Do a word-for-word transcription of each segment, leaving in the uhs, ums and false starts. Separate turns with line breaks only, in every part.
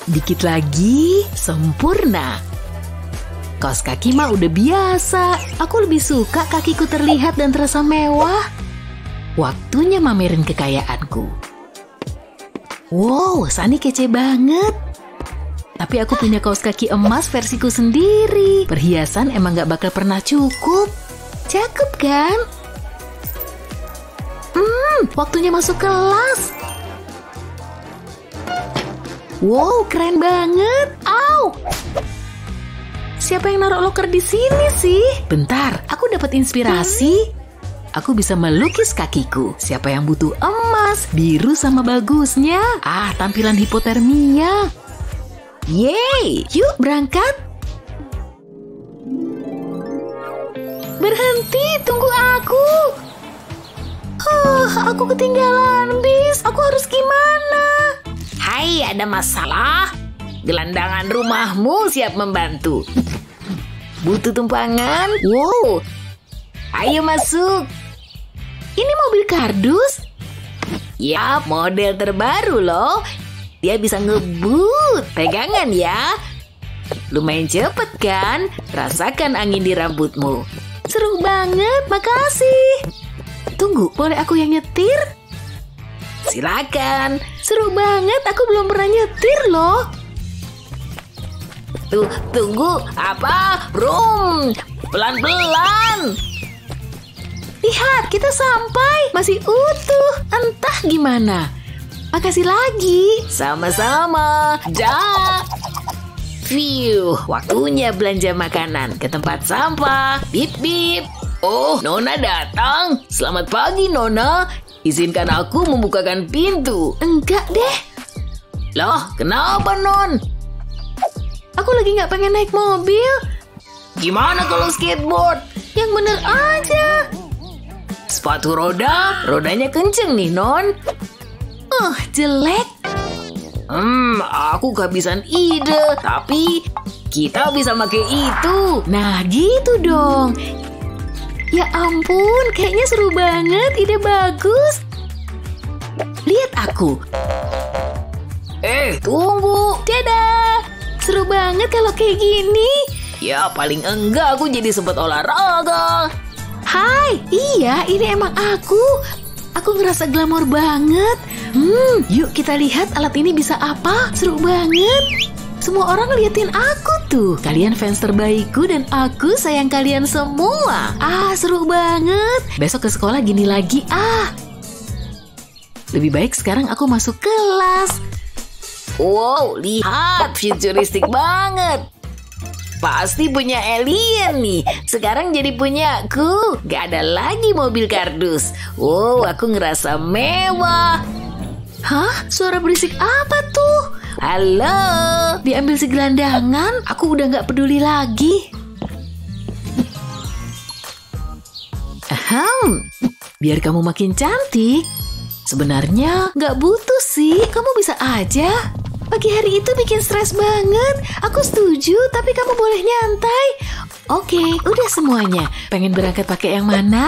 Dikit lagi, sempurna. Kaos kaki mah udah biasa. Aku lebih suka kakiku terlihat dan terasa mewah. Waktunya mamerin kekayaanku. Wow, Sunny kece banget. Tapi aku punya kaos kaki emas versiku sendiri. Perhiasan emang gak bakal pernah cukup. Cakep kan? Hmm, waktunya masuk kelas. Wow, keren banget. Au! Siapa yang naruh loker di sini sih? Bentar, aku dapat inspirasi. Aku bisa melukis kakiku. Siapa yang butuh emas, biru sama bagusnya? Ah, tampilan hipotermia. Yeay, yuk berangkat. Berhenti, tunggu aku. Oh, aku ketinggalan bis. Aku harus gimana?
Hai, ada masalah? Gelandangan rumahmu siap membantu. Butuh tumpangan? Wow, ayo masuk.
Ini mobil kardus?
Ya, model terbaru loh. Dia bisa ngebut. Pegangan ya. Lumayan cepet kan? Rasakan angin di rambutmu.
Seru banget, makasih. Tunggu, boleh aku yang nyetir?
Silakan.
Seru banget, aku belum pernah nyetir loh.
Tuh, tunggu. Apa? Brum. Pelan-pelan.
Lihat, kita sampai. Masih utuh. Entah gimana. Makasih lagi.
Sama-sama. Ja. Phew, waktunya belanja makanan ke tempat sampah. Bip bip. Oh, Nona datang. Selamat pagi, Nona. Izinkan aku membukakan pintu.
Enggak deh.
Loh, kenapa, Non?
Aku lagi nggak pengen naik mobil.
Gimana kalau skateboard?
Yang bener aja.
Sepatu roda, rodanya kenceng nih, Non.
Uh, jelek.
Hmm, aku kehabisan ide. Tapi kita bisa pakai itu.
Nah, gitu dong. Ya ampun, kayaknya seru banget. Ide bagus. Lihat aku.
Eh, tunggu.
Dadah. Seru banget kalau kayak gini.
Ya, paling enggak aku jadi sempat olahraga.
Hai, iya ini emang aku. Aku ngerasa glamor banget. Hmm, yuk kita lihat alat ini bisa apa. Seru banget. Semua orang liatin aku tuh. Kalian fans terbaikku dan aku sayang kalian semua. Ah, seru banget. Besok ke sekolah gini lagi ah. Lebih baik sekarang aku masuk kelas.
Wow, lihat, futuristik banget. Pasti punya alien nih. Sekarang jadi punyaku. Gak ada lagi mobil kardus. Wow, aku ngerasa mewah.
Hah? Suara berisik apa tuh?
Halo?
Diambil si gelandangan? Aku udah gak peduli lagi. Ahem. Biar kamu makin cantik. Sebenarnya gak butuh sih. Kamu bisa aja. Pagi hari itu bikin stres banget. Aku setuju, tapi kamu boleh nyantai. Oke, udah semuanya. Pengen berangkat pakai yang mana?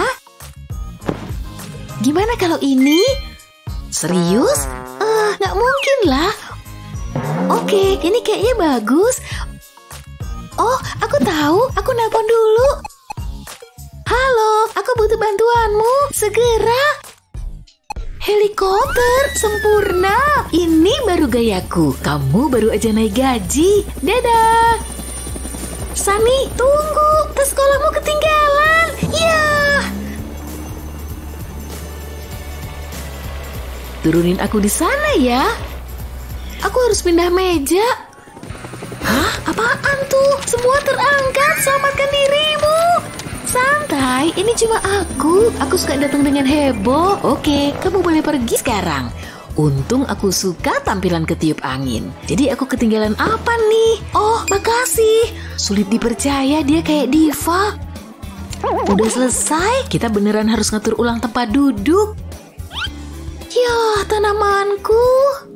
Gimana kalau ini? Serius? Eh, uh, nggak mungkin lah. Oke, ini kayaknya bagus. Oh, aku tahu. Aku nelpon dulu. Halo, aku butuh bantuanmu. Segera. Helikopter, sempurna. Ini baru gayaku. Kamu baru aja naik gaji. Dadah. Sunny, tunggu. Tas sekolahmu ketinggalan. Ya. Turunin aku di sana ya. Aku harus pindah meja. Hah? Apaan tuh? Semua terangkat. Selamatkan dirimu. Santai, ini cuma aku. Aku suka datang dengan heboh. Oke, kamu boleh pergi sekarang. Untung aku suka tampilan ketiup angin. Jadi aku ketinggalan apa nih? Oh, makasih. Sulit dipercaya dia kayak diva. Udah selesai, kita beneran harus ngatur ulang tempat duduk. Ya, tanamanku.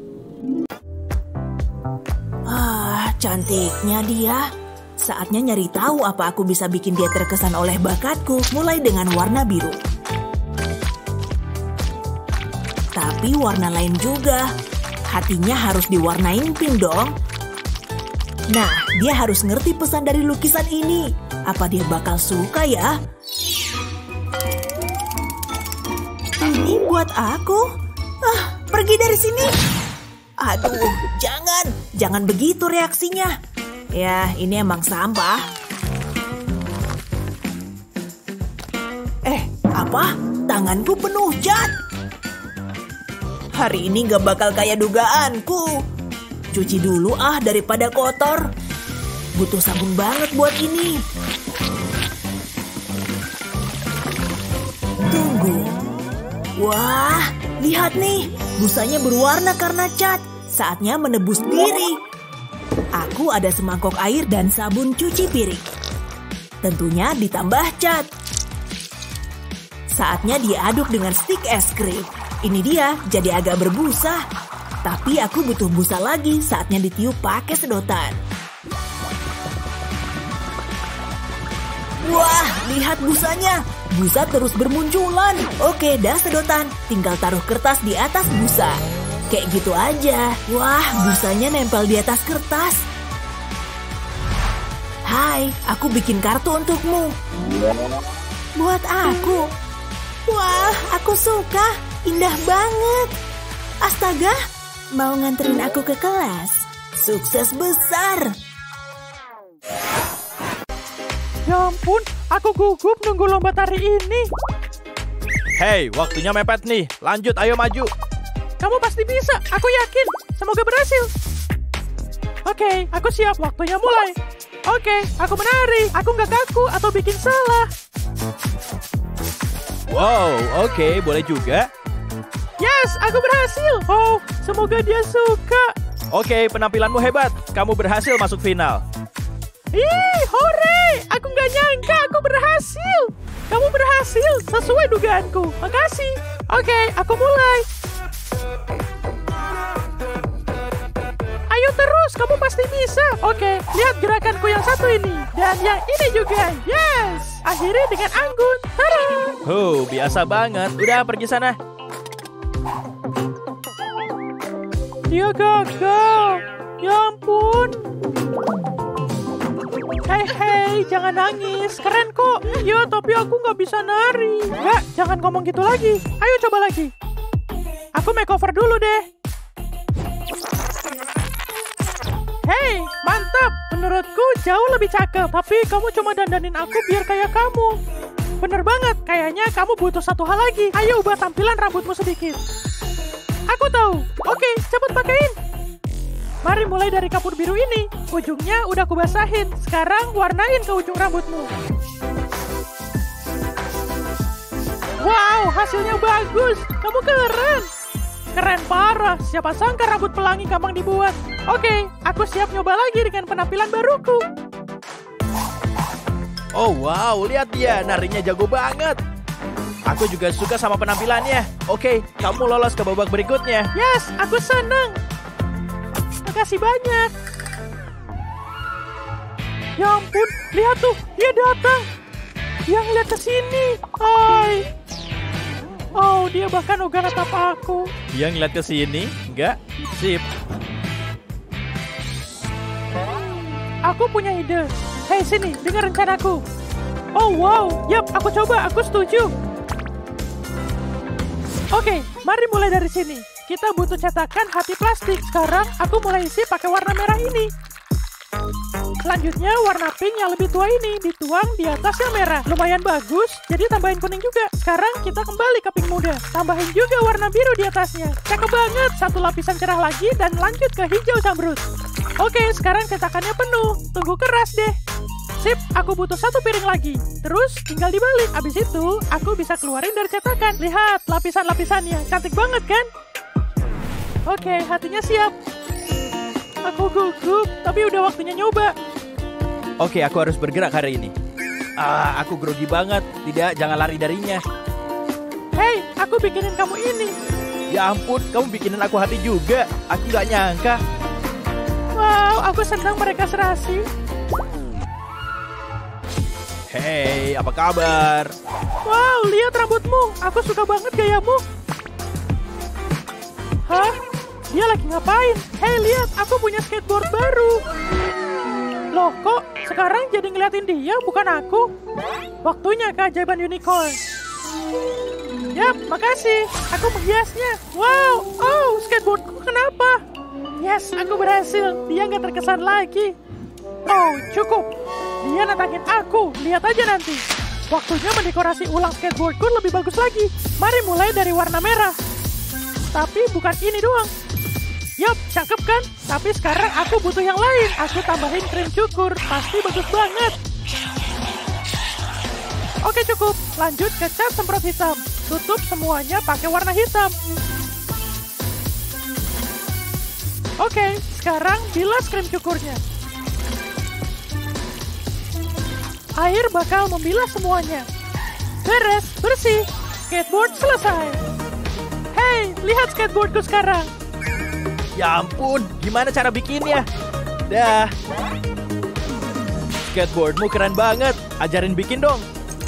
Ah, cantiknya dia. Saatnya nyari tahu apa aku bisa bikin dia terkesan oleh bakatku, mulai dengan warna biru. Tapi warna lain juga. Hatinya harus diwarnain pink dong. Nah, dia harus ngerti pesan dari lukisan ini. Apa dia bakal suka ya? Ini buat aku. Ah, pergi dari sini. Aduh, jangan. Jangan begitu reaksinya. Ya, ini emang sampah. Eh, apa? Tanganku penuh cat. Hari ini gak bakal kayak dugaanku. Cuci dulu ah daripada kotor. Butuh sabun banget buat ini. Tunggu. Wah, lihat nih. Busanya berwarna karena cat. Saatnya menebus diri. Aku ada semangkok air dan sabun cuci piring. Tentunya ditambah cat. Saatnya diaduk dengan stik es krim. Ini dia, jadi agak berbusa. Tapi aku butuh busa lagi, saatnya ditiup pakai sedotan. Wah, lihat busanya. Busa terus bermunculan. Oke, dah sedotan. Tinggal taruh kertas di atas busa. Kayak gitu aja. Wah, busanya nempel di atas kertas. Hai, aku bikin kartu untukmu. Buat aku. Wah, aku suka. Indah banget. Astaga, mau nganterin aku ke kelas. Sukses besar.
Ya ampun, aku gugup nunggu lomba tari ini.
Hei, waktunya mepet nih. Lanjut, ayo maju.
Kamu pasti bisa, aku yakin. Semoga berhasil. Oke, aku siap. Waktunya mulai. Oke, aku menari. Aku nggak kaku atau bikin salah.
Wow, oke, boleh juga.
Yes, aku berhasil. Oh, semoga dia suka.
Oke, penampilanmu hebat. Kamu berhasil masuk final.
Ih, hore! Aku nggak nyangka aku berhasil. Kamu berhasil sesuai dugaanku. Makasih. Oke, aku mulai. Ayo terus, kamu pasti bisa. Oke, lihat gerakanku yang satu ini. Dan yang ini juga. Yes! Akhiri dengan anggun. Tada!
Huh, biasa banget. Udah, pergi sana.
Dia gagal. Ya ampun. Hei, hei, jangan nangis. Keren kok. Ya, tapi aku nggak bisa nari. Nggak, jangan ngomong gitu lagi. Ayo coba lagi. Aku makeover dulu deh. Hei, mantap. Menurutku jauh lebih cakep. Tapi kamu cuma dandanin aku biar kayak kamu. Bener banget. Kayaknya kamu butuh satu hal lagi. Ayo ubah tampilan rambutmu sedikit. Aku tahu. Oke, cepet pakein. Mari mulai dari kapur biru ini. Ujungnya udah aku basahin. Sekarang warnain ke ujung rambutmu. Wow, hasilnya bagus. Kamu keren. Keren parah. Siapa sangka rambut pelangi gampang dibuat. Oke, aku siap nyoba lagi dengan penampilan baruku.
Oh wow, lihat dia. Narinya jago banget. Aku juga suka sama penampilannya. Oke, kamu lolos ke babak berikutnya.
Yes, aku seneng. Makasih banyak. Ya ampun, lihat tuh, dia datang. Dia ngeliat ke sini. Hai. Oh, dia bahkan uga natap aku.
Dia ngeliat ke sini? Enggak? Sip.
Aku punya ide. Hei, sini, dengar rencanaku. Oh wow, yap, aku coba, aku setuju. Oke, mari mulai dari sini. Kita butuh cetakan hati plastik. Sekarang aku mulai isi pakai warna merah ini. Selanjutnya warna pink yang lebih tua ini dituang di atas yang merah. Lumayan bagus, jadi tambahin kuning juga. Sekarang kita kembali ke pink muda. Tambahin juga warna biru di atasnya. Cakep banget, satu lapisan cerah lagi dan lanjut ke hijau zamrud. Oke, sekarang cetakannya penuh. Tunggu keras deh. Sip, aku butuh satu piring lagi. Terus tinggal dibalik. Abis itu, aku bisa keluarin dari cetakan. Lihat lapisan-lapisannya. Cantik banget kan? Oke, hatinya siap. Aku gugup, tapi udah waktunya nyoba.
Oke, aku harus bergerak hari ini. Ah, aku grogi banget. Tidak, jangan lari darinya.
Hei, aku bikinin kamu ini.
Ya ampun, kamu bikinin aku hati juga. Aku gak nyangka.
Wow, aku senang mereka serasi.
Hei, apa kabar?
Wow, lihat rambutmu. Aku suka banget gayamu. Hah? Dia lagi ngapain? Hei, lihat, aku punya skateboard baru. Loh, kok sekarang jadi ngeliatin dia, bukan aku? Waktunya keajaiban unicorn. Yap, makasih. Aku menghiasnya. Wow, oh, skateboardku kenapa? Yes, aku berhasil. Dia nggak terkesan lagi. Oh, cukup. Dia nantangin aku. Lihat aja nanti. Waktunya mendekorasi ulang skateboardku lebih bagus lagi. Mari mulai dari warna merah. Tapi bukan ini doang. Yup, cakep kan? Tapi sekarang aku butuh yang lain. Aku tambahin krim cukur. Pasti bagus banget. Oke, cukup. Lanjut ke cat semprot hitam. Tutup semuanya pakai warna hitam. Oke, sekarang bilas krim cukurnya. Air bakal membilas semuanya. Beres, bersih. Skateboard selesai. Hey, lihat skateboardku sekarang.
Ya ampun, gimana cara bikinnya? Dah. Skateboardmu keren banget. Ajarin bikin dong.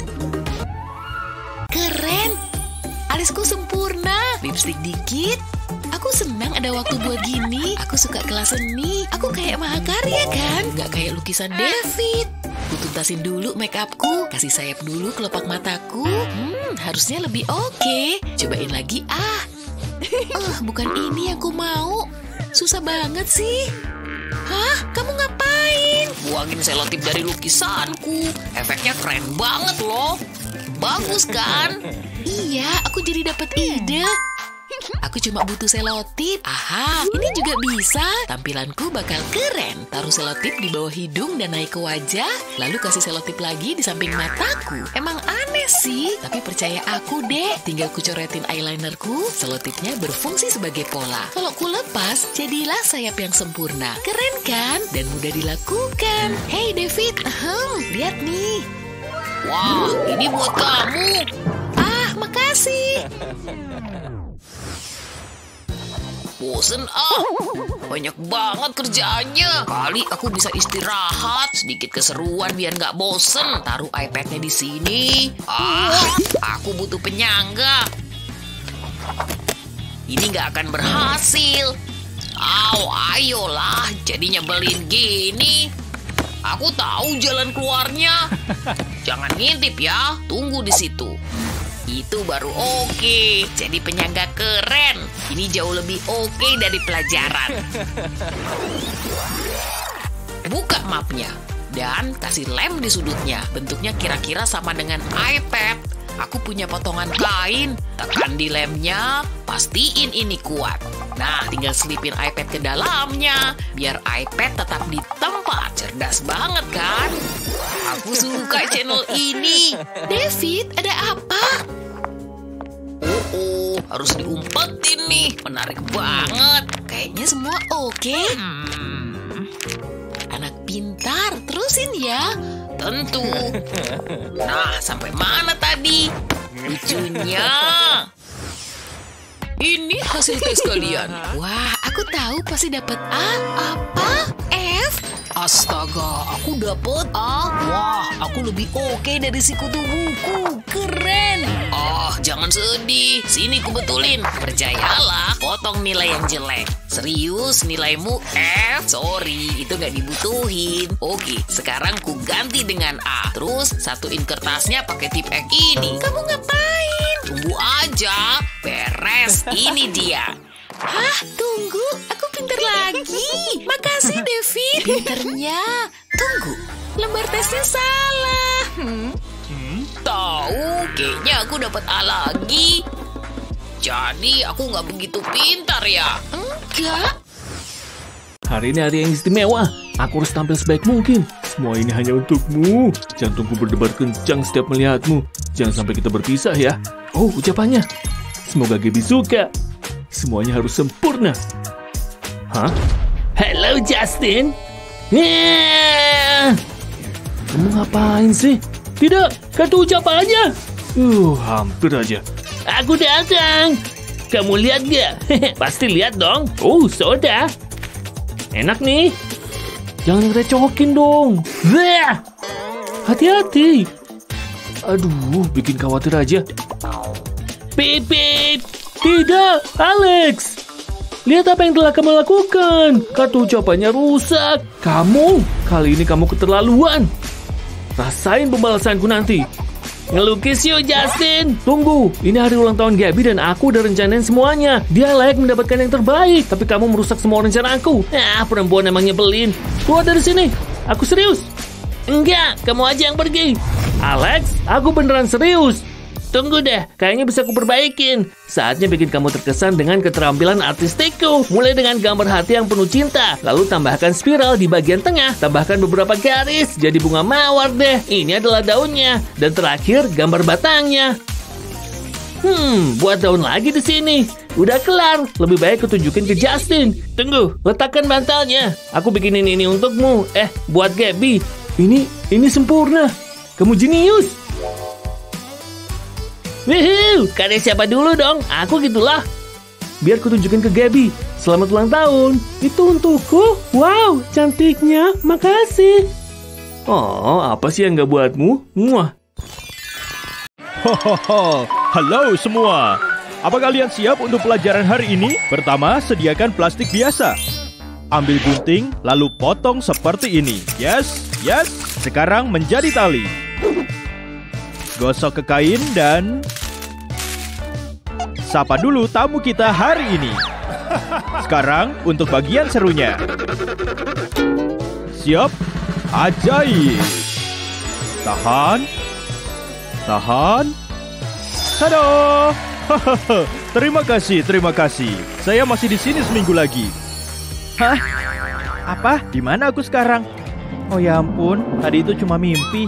Keren. Alisku sempurna. Lipstick dikit. Aku senang ada waktu buat gini. Aku suka kelas seni. Aku kayak mahakarya kan? Gak kayak lukisan David. Aku tuntasin dulu make upku. Kasih sayap dulu kelopak mataku. Hmm, harusnya lebih oke. Cobain lagi ah. Uh, bukan ini yang ku mau. Susah banget sih. Hah? Kamu ngapain?
Buangin selotip dari lukisanku. Efeknya keren banget loh. Bagus kan?
Iya, aku jadi dapat ide. Aku cuma butuh selotip. Aha, ini juga bisa. Tampilanku bakal keren. Taruh selotip di bawah hidung dan naik ke wajah. Lalu kasih selotip lagi di samping mataku. Emang aneh sih. Tapi percaya aku deh. Tinggal kucoretin eyelinerku. Selotipnya berfungsi sebagai pola. Kalau ku lepas, jadilah sayap yang sempurna. Keren kan? Dan mudah dilakukan. Hey David, ahem, lihat nih.
Wah, ini buat kamu.
Ah, makasih.
Bosen ah, banyak banget kerjaannya. Kali aku bisa istirahat, sedikit keseruan biar nggak bosen. Taruh iPad-nya di sini. Ah, aku butuh penyangga. Ini nggak akan berhasil. Aw, ayolah, jadi nyebelin gini. Aku tahu jalan keluarnya. Jangan ngintip ya, tunggu di situ. Itu baru oke. Jadi penyangga keren. Ini jauh lebih oke dari pelajaran. Buka mapnya dan kasih lem di sudutnya. Bentuknya kira-kira sama dengan iPad. Aku punya potongan kain. Tekan di lemnya, pastiin ini kuat. Nah, tinggal selipin iPad ke dalamnya. Biar iPad tetap di tempat. Cerdas banget kan? Aku suka channel ini.
David, ada apa?
Oh, oh, harus diumpetin nih. Menarik banget.
Kayaknya semua oke. Hmm. Anak pintar, terusin ya.
Tentu. Nah, sampai mana tadi? Lucunya. Ini hasil tes kalian.
Wah, aku tahu pasti dapat A. Apa? F?
Astaga, aku dapet A. Wah, aku lebih oke dari si kutu buku. Keren. Oh, jangan sedih. Sini kubetulin. Percayalah, potong nilai yang jelek. Serius, nilaimu F? Sorry, itu gak dibutuhin. Oke, sekarang ku ganti dengan A. Terus, satuin kertasnya pakai tip X ini.
Kamu ngapain?
Tunggu aja. Beres, ini dia.
Hah, tunggu. Aku pinter lagi. Makasih, David. Pinternya. Tunggu, lembar tesnya salah. Hmm.
Hmm, tahu, kayaknya aku dapat A lagi. Jadi aku nggak begitu pintar ya?
Enggak.
Hari ini hari yang istimewa. Aku harus tampil sebaik mungkin. Semua ini hanya untukmu. Jantungku berdebar kencang setiap melihatmu. Jangan sampai kita berpisah ya. Oh, ucapannya. Semoga Gaby suka. Semuanya harus sempurna. Hah? Hello, Justin. Yeah! Kamu ngapain sih? Tidak, kartu ucap aja. Uh, hampir aja. Aku datang. Kamu lihat gak? Pasti lihat dong. Oh, soda. Enak nih. Jangan ngerecokin dong. Wah! Hati-hati. Aduh, bikin khawatir aja. Pip, pip. Tidak, Alex. lihat apa yang telah kamu lakukan. Kartu ucapannya rusak. Kamu, kali ini kamu keterlaluan. Rasain pembalasanku nanti. Ngelukis yuk, Justin. Tunggu, ini hari ulang tahun Gabby dan aku udah rencanain semuanya. Dia layak mendapatkan yang terbaik, tapi kamu merusak semua rencana aku. Ah, perempuan emang nyebelin. Keluar dari sini, aku serius. Enggak, kamu aja yang pergi. Alex, aku beneran serius. Tunggu deh, kayaknya bisa aku perbaikin. Saatnya bikin kamu terkesan dengan keterampilan artistikku. Mulai dengan gambar hati yang penuh cinta. Lalu tambahkan spiral di bagian tengah. Tambahkan beberapa garis, jadi bunga mawar deh. Ini adalah daunnya. Dan terakhir, gambar batangnya. Hmm, buat daun lagi di sini. Udah kelar, lebih baik kutunjukin ke Justin. Tunggu, letakkan bantalnya. Aku bikinin ini untukmu. Eh, buat Gabby. Ini, ini sempurna. Kamu jenius. Wihuu, karya siapa dulu dong? Aku gitulah. Biar ku tunjukin ke Gabby. Selamat ulang tahun. Itu untukku. Wow, cantiknya. Makasih. Oh, apa sih yang gak buatmu? Muah.
Hohoho, halo semua. Apa kalian siap untuk pelajaran hari ini? Pertama, sediakan plastik biasa. Ambil gunting, lalu potong seperti ini. Yes, yes. Sekarang menjadi tali. Gosok ke kain dan sapa dulu tamu kita hari ini. Sekarang untuk bagian serunya. Siap? Ajaib. Tahan. Tahan. Tada! Terima kasih, terima kasih. Saya masih di sini seminggu lagi. Hah? Apa? Di mana aku sekarang? Oh ya ampun, tadi itu cuma mimpi.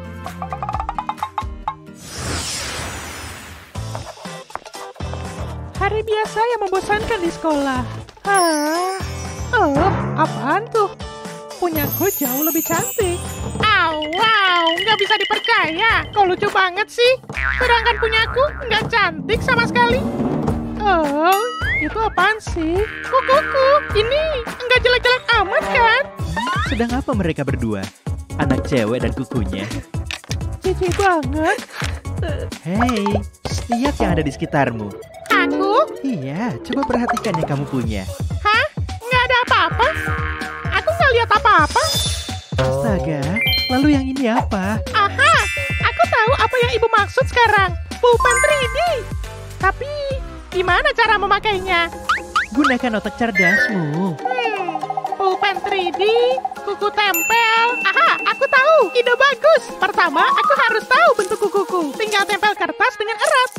Hari biasa yang membosankan di sekolah. Hah? Oh, apaan tuh? Punyaku jauh lebih cantik. Aw, wow, nggak bisa dipercaya. Kau lucu banget sih. Sedangkan punyaku nggak cantik sama sekali. Oh, itu apaan sih? Kukuku, ini nggak jelek-jelek amat kan?
Sedang apa mereka berdua? Anak cewek dan kukunya.
Cici banget.
Hei, lihat yang ada di sekitarmu.
Aku?
Iya, coba perhatikan yang kamu punya.
Hah? Nggak ada apa-apa? Aku nggak lihat apa-apa.
Astaga, lalu yang ini apa?
Aha, aku tahu apa yang ibu maksud sekarang. Pulpen tiga D. Tapi, gimana cara memakainya?
Gunakan otak cerdasmu.
Hmm, pulpen tiga D, kuku tempel. Aha, aku tahu. Ide bagus. Pertama, aku harus tahu bentuk kukuku. Tinggal tempel kertas dengan erat.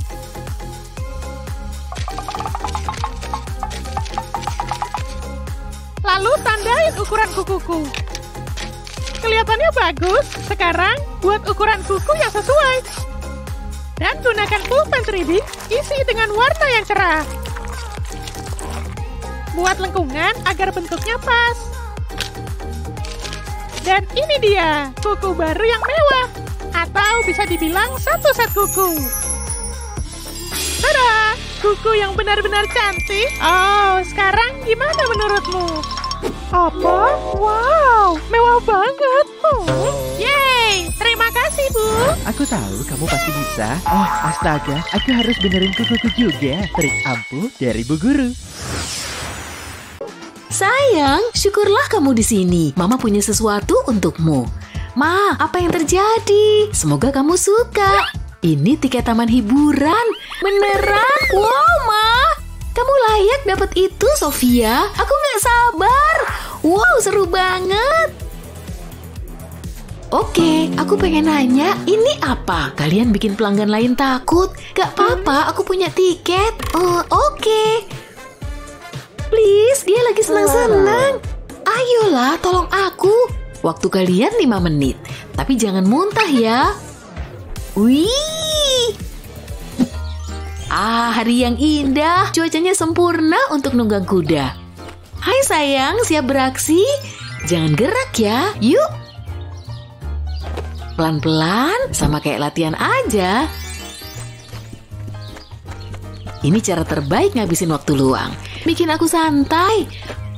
Lalu tandain ukuran kukuku. Kelihatannya bagus. Sekarang buat ukuran kuku yang sesuai. Dan gunakan pulpen tiga D, isi dengan warna yang cerah. Buat lengkungan agar bentuknya pas. Dan ini dia, kuku baru yang mewah. Atau bisa dibilang satu set kuku. Tada! Kuku yang benar-benar cantik. Oh, sekarang gimana menurutmu? Apa? Wow, mewah banget. Oh. Yeay, terima kasih, Bu.
Aku tahu kamu pasti bisa. Oh, astaga, aku harus benerin kukuku juga. Trik ampuh dari Bu Guru.
Sayang, syukurlah kamu di sini. Mama punya sesuatu untukmu. Ma, apa yang terjadi? Semoga kamu suka. Ini tiket taman hiburan. Beneran? Wow, Ma. Kamu layak dapat itu, Sofia. Aku nggak sabar. Wow, seru banget. Oke, aku pengen nanya, ini apa? Kalian bikin pelanggan lain takut? Gak apa-apa, aku punya tiket. Oh, oke. Please, dia lagi senang-senang. Ayolah, tolong aku. Waktu kalian lima menit. Tapi jangan muntah ya. Wih. Ah, hari yang indah. Cuacanya sempurna untuk nunggang kuda. Hai sayang, siap beraksi? Jangan gerak ya. Yuk. Pelan-pelan, sama kayak latihan aja. Ini cara terbaik ngabisin waktu luang. Bikin aku santai.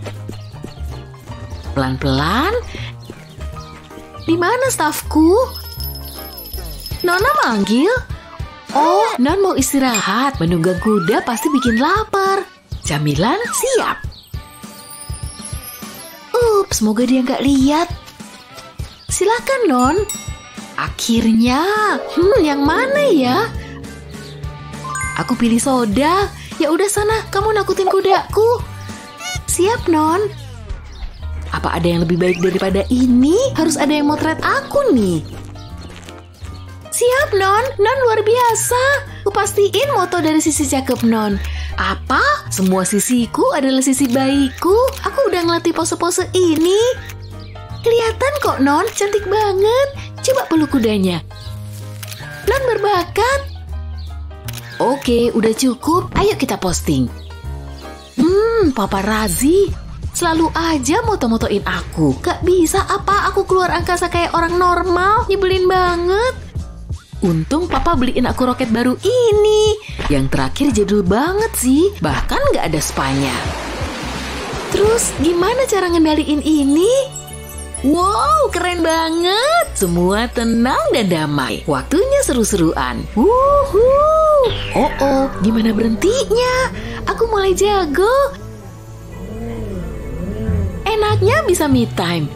Pelan-pelan. Di mana stafku? Nona manggil? Oh, Non mau istirahat. Menunggang kuda pasti bikin lapar.
Camilan siap. Ups, semoga dia nggak lihat. Silakan, Non. Akhirnya, hmm, yang mana ya? Aku pilih soda. Ya udah sana, kamu nakutin kudaku. Siap, Non. Apa ada yang lebih baik daripada ini? Harus ada yang motret aku nih. Siap, Non. Non luar biasa. Kupastiin moto dari sisi cakep, Non. Apa? Semua sisiku adalah sisi baikku. Aku udah ngelatih pose-pose ini. Kelihatan kok, Non. Cantik banget. Coba peluk kudanya. Non berbakat. Oke, udah cukup. Ayo kita posting. Hmm, paparazzi. Selalu aja moto-motoin aku. Gak bisa apa aku keluar angkasa kayak orang normal. Nyebelin banget. Untung papa beliin aku roket baru ini. Yang terakhir jadul banget sih. Bahkan gak ada spanya. Terus gimana cara ngendaliin ini? Wow, keren banget. Semua tenang dan damai. Waktunya seru-seruan. Wuhuu. Oh oh, gimana berhentinya? Aku mulai jago. Enaknya bisa me time.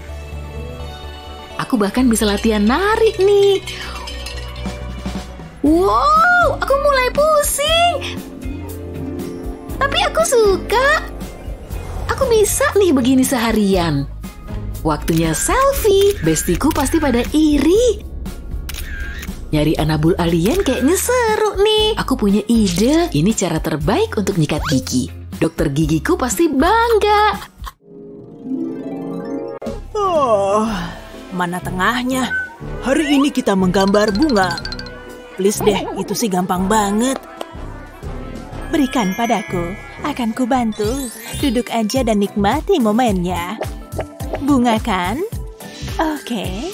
Aku bahkan bisa latihan narik nih. Wow, aku mulai pusing. Tapi aku suka. Aku bisa nih begini seharian. Waktunya selfie. Bestiku pasti pada iri. Nyari anabul alien kayaknya seru nih. Aku punya ide. Ini cara terbaik untuk nyikat gigi. Dokter gigiku pasti bangga.
Oh, mana tengahnya? Hari ini kita menggambar bunga. Please deh, itu sih gampang banget. Berikan padaku, akan kubantu. Duduk aja dan nikmati momennya. Bunga kan? Oke.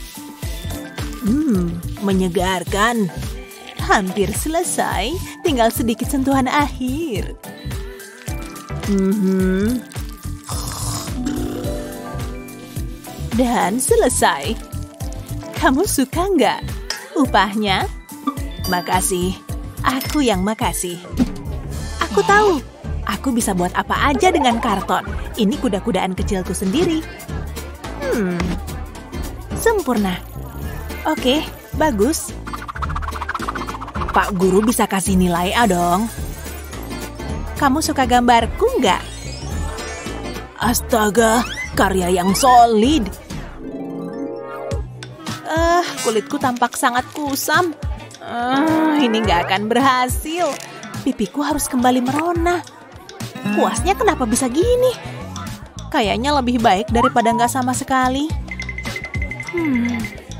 Hmm, menyegarkan. Hampir selesai, tinggal sedikit sentuhan akhir. Hmm. Dan selesai. Kamu suka nggak? Upahnya? Makasih. Aku yang makasih. Aku tahu. Aku bisa buat apa aja dengan karton. Ini kuda-kudaan kecilku sendiri. Hmm. Sempurna. Oke, bagus. Pak Guru bisa kasih nilai A dong. Kamu suka gambarku nggak? Astaga, karya yang solid. Ah, uh, kulitku tampak sangat kusam. Uh, ini nggak akan berhasil. Pipiku harus kembali merona. Kuasnya kenapa bisa gini? Kayaknya lebih baik daripada nggak sama sekali. Hmm.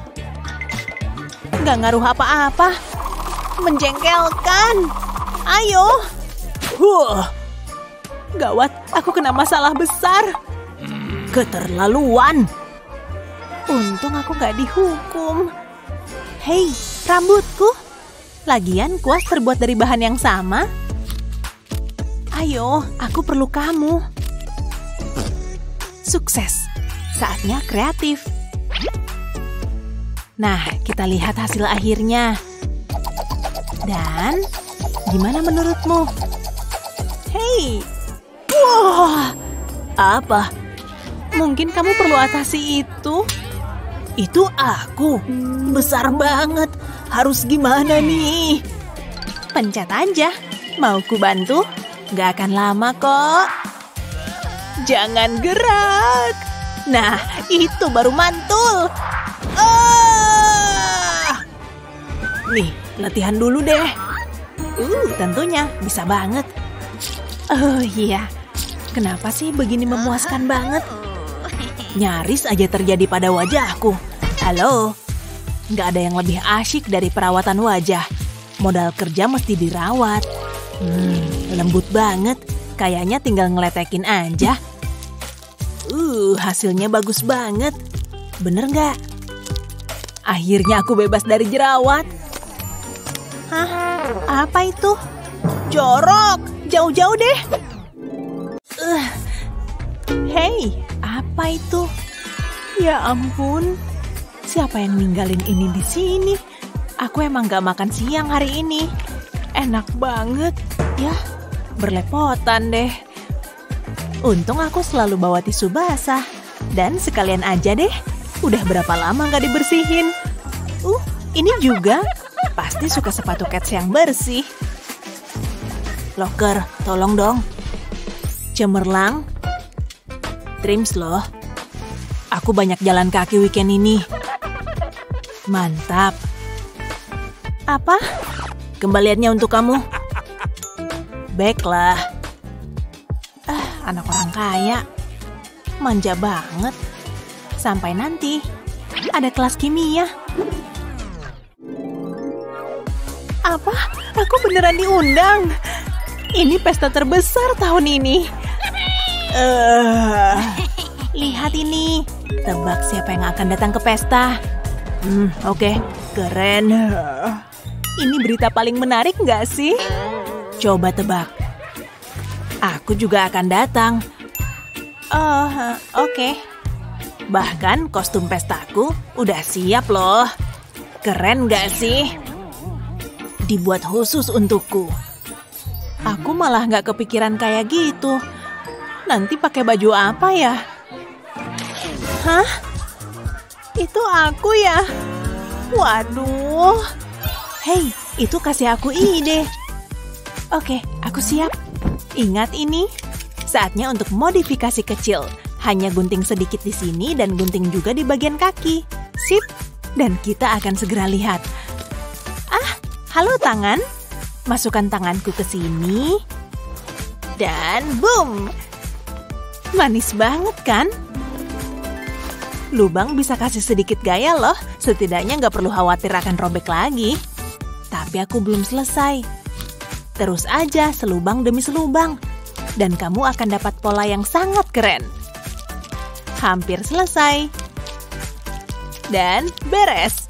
Nggak ngaruh apa-apa. Menjengkelkan. Ayo. Huh. Gawat, aku kena masalah besar. Keterlaluan. Untung aku nggak dihukum. Hei, rambutku. Lagian kuas terbuat dari bahan yang sama. Ayo, aku perlu kamu. Sukses. Saatnya kreatif. Nah, kita lihat hasil akhirnya. Dan, gimana menurutmu? Hei. Wah, apa? Mungkin kamu perlu atasi itu. Itu aku. Besar banget. Harus gimana nih? Pencet aja. Mau ku bantu? Gak akan lama kok. Jangan gerak. Nah, itu baru mantul. Ah! Nih, latihan dulu deh. Uh, tentunya bisa banget. Oh iya, kenapa sih begini memuaskan banget? Nyaris aja terjadi pada wajahku. Halo, nggak ada yang lebih asyik dari perawatan wajah. Modal kerja mesti dirawat. Hmm, lembut banget. Kayaknya tinggal ngeletekin aja. Uh, hasilnya bagus banget. Bener nggak? Akhirnya aku bebas dari jerawat. Hah? Apa itu? Jorok! Jauh-jauh deh. Uh. Hei, apa itu? Ya ampun. Siapa yang ninggalin ini di sini? Aku emang gak makan siang hari ini. Enak banget. Ya, berlepotan deh. Untung aku selalu bawa tisu basah. Dan sekalian aja deh, udah berapa lama gak dibersihin. Uh, ini juga. Pasti suka sepatu Cats yang bersih. Locker, tolong dong. Cemerlang. Trims loh. Aku banyak jalan kaki weekend ini. Mantap. Apa? Kembaliannya untuk kamu. Baiklah. Ah, anak orang kaya. Manja banget. Sampai nanti. Ada kelas kimia. Apa? Aku beneran diundang. Ini pesta terbesar tahun ini. Uh, lihat ini. Tebak siapa yang akan datang ke pesta. Hmm, oke. Okay. Keren. Ini berita paling menarik nggak sih? Coba tebak. Aku juga akan datang. Oh, oke. Okay. Bahkan kostum pestaku udah siap loh. Keren nggak sih? Dibuat khusus untukku. Aku malah nggak kepikiran kayak gitu. Nanti pakai baju apa ya? Hah? Itu aku ya? Waduh. Hei, itu kasih aku ide. Oke, aku siap. Ingat ini, saatnya untuk modifikasi kecil. Hanya gunting sedikit di sini dan gunting juga di bagian kaki. Sip, dan kita akan segera lihat. Ah, halo tangan. Masukkan tanganku ke sini. Dan boom. Manis banget kan? Lubang bisa kasih sedikit gaya loh. Setidaknya nggak perlu khawatir akan robek lagi. Tapi aku belum selesai. Terus aja selubang demi selubang. Dan kamu akan dapat pola yang sangat keren. Hampir selesai. Dan beres.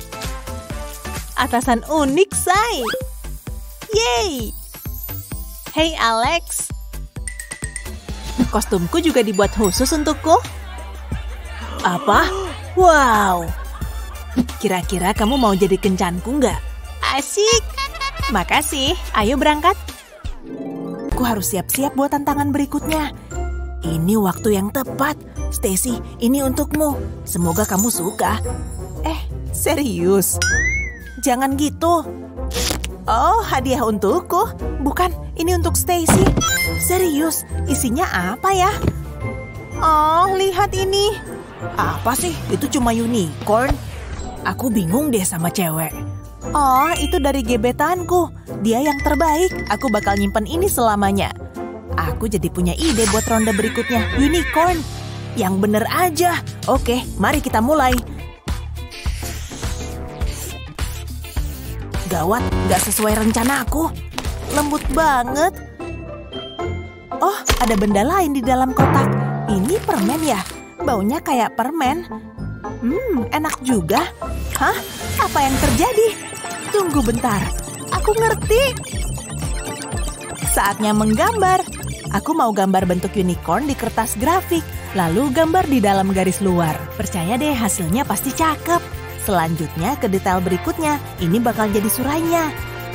Atasan unik, say. Yeay. Hey Alex. Kostumku juga dibuat khusus untukku. Apa? Wow. Kira-kira kamu mau jadi kencanku nggak? Asik. Makasih. Ayo berangkat. Aku harus siap-siap buat tantangan berikutnya. Ini waktu yang tepat. Stacy, ini untukmu. Semoga kamu suka. Eh, serius? Jangan gitu. Oh, hadiah untukku. Bukan, ini untuk Stacy. Serius, isinya apa ya? Oh, lihat ini. Apa sih? Itu cuma unicorn. Aku bingung deh sama cewek. Oh, itu dari gebetanku. Dia yang terbaik. Aku bakal nyimpen ini selamanya. Aku jadi punya ide buat ronde berikutnya. Unicorn. Yang bener aja. Oke, mari kita mulai. Gawat, gak sesuai rencana aku. Lembut banget. Oh, ada benda lain di dalam kotak. Ini permen ya? Baunya kayak permen. Hmm, enak juga. Hah? Apa yang terjadi? Tunggu bentar. Aku ngerti. Saatnya menggambar. Aku mau gambar bentuk unicorn di kertas grafik. Lalu gambar di dalam garis luar. Percaya deh, hasilnya pasti cakep. Selanjutnya ke detail berikutnya. Ini bakal jadi surainya.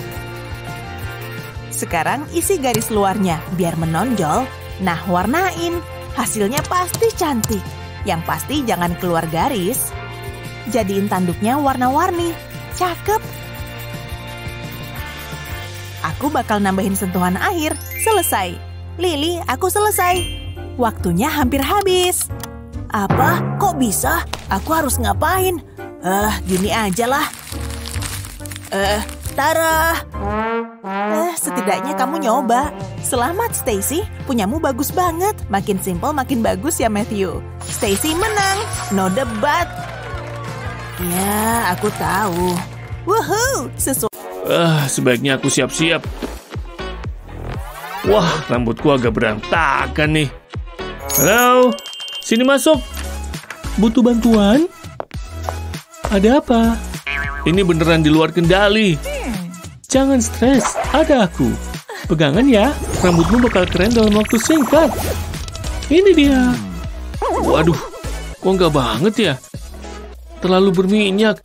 Sekarang isi garis luarnya biar menonjol. Nah, warnain. Hasilnya pasti cantik. Yang pasti jangan keluar garis. Jadiin tanduknya warna-warni. Cakep. Aku bakal nambahin sentuhan air. Selesai. Lily, aku selesai. Waktunya hampir habis. Apa? Kok bisa? Aku harus ngapain? Eh, uh, gini aja lah. Eh, uh, Tara. Eh, setidaknya kamu nyoba. Selamat, Stacy. Punyamu bagus banget. Makin simple, makin bagus ya, Matthew. Stacy menang. No debat. Ya, aku tahu. Woohoo! Sesuai.
Ah, sebaiknya aku siap-siap. Wah, rambutku agak berantakan nih. Halo, sini masuk. Butuh bantuan? Ada apa? Ini beneran di luar kendali. Jangan stres, ada aku. Pegangan ya, rambutmu bakal keren dalam waktu singkat. Ini dia. Waduh, kok nggak banget ya? Terlalu berminyak.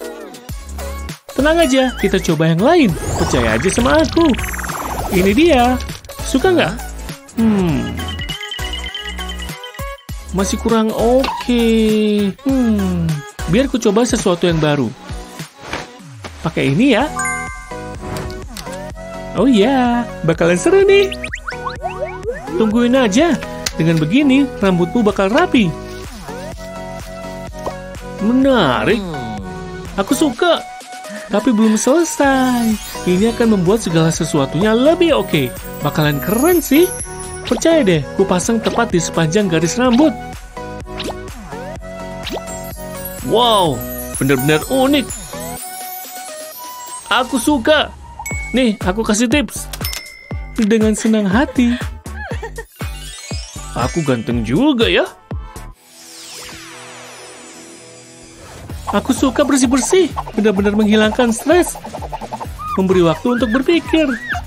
Tenang aja, kita coba yang lain. Percaya aja sama aku. Ini dia. Suka nggak? Hmm. Masih kurang oke. Hmm. Biar ku coba sesuatu yang baru. Pakai ini ya. Oh iya, bakalan seru nih. Tungguin aja. Dengan begini, rambutmu bakal rapi. Menarik. Aku suka. Tapi belum selesai. Ini akan membuat segala sesuatunya lebih oke. Bakalan keren sih. Percaya deh, ku pasang tepat di sepanjang garis rambut. Wow, benar-benar unik. Aku suka. Nih, aku kasih tips. Dengan senang hati. Aku ganteng juga ya. Aku suka bersih-bersih. Benar-benar menghilangkan stres. Memberi waktu untuk berpikir.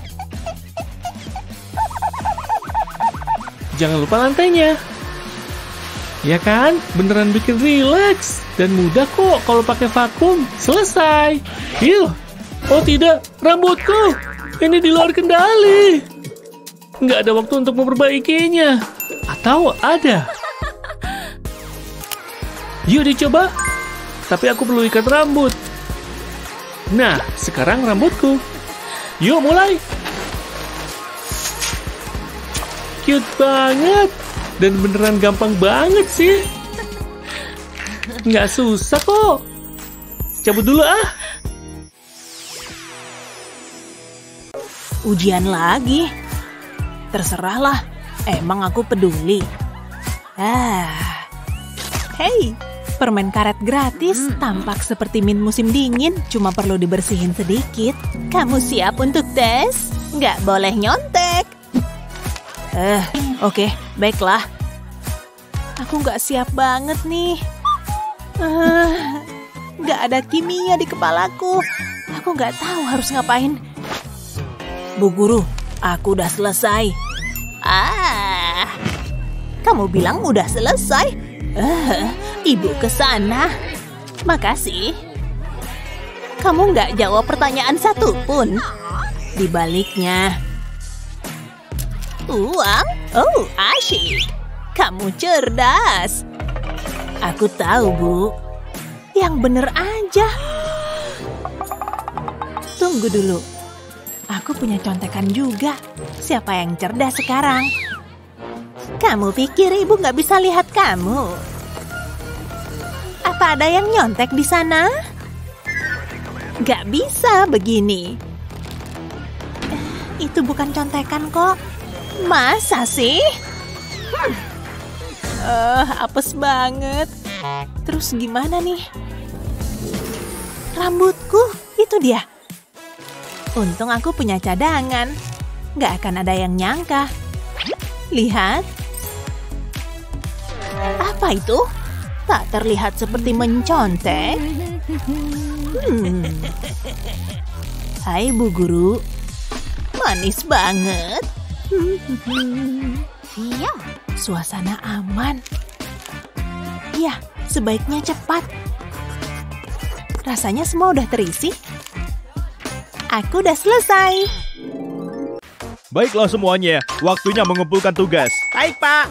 Jangan lupa lantainya. Ya kan? Beneran bikin rileks. Dan mudah kok kalau pakai vakum. Selesai. Yuh. Oh tidak, rambutku. Ini di luar kendali. Nggak ada waktu untuk memperbaikinya. Atau ada. Yuk dicoba. Tapi aku perlu ikat rambut. Nah, sekarang rambutku. Yuk mulai. Cute banget. Dan beneran gampang banget sih. Nggak susah kok. Cabut dulu ah.
Ujian lagi. Terserahlah. Emang aku peduli. Ah. Hei, permen karet gratis. Tampak seperti min musim dingin. Cuma perlu dibersihin sedikit. Kamu siap untuk tes? Nggak boleh nyontek. Eh, oke, okay, baiklah. Aku nggak siap banget nih. Uh, nggak ada kimia di kepalaku. Aku nggak tahu harus ngapain. Bu guru, aku udah selesai. Ah, kamu bilang udah selesai? Uh, ibu ke sana. Makasih. Kamu nggak jawab pertanyaan satu pun. Di baliknya. Uang? Oh, asyik. Kamu cerdas. Aku tahu, Bu. Yang bener aja. Tunggu dulu. Aku punya contekan juga. Siapa yang cerdas sekarang? Kamu pikir ibu nggak bisa lihat kamu? Apa ada yang nyontek di sana? Nggak bisa begini. Itu bukan contekan kok. Masa sih? Hmm. Uh, apes banget. Terus gimana nih? Rambutku, itu dia. Untung aku punya cadangan. Nggak akan ada yang nyangka. Lihat. Apa itu? Tak terlihat seperti mencontek. Hmm. Hai Bu Guru. Manis banget. Iya, suasana aman. Ya, sebaiknya cepat. Rasanya semua udah terisi. Aku udah selesai.
Baiklah semuanya, waktunya mengumpulkan tugas.
Baik, Pak.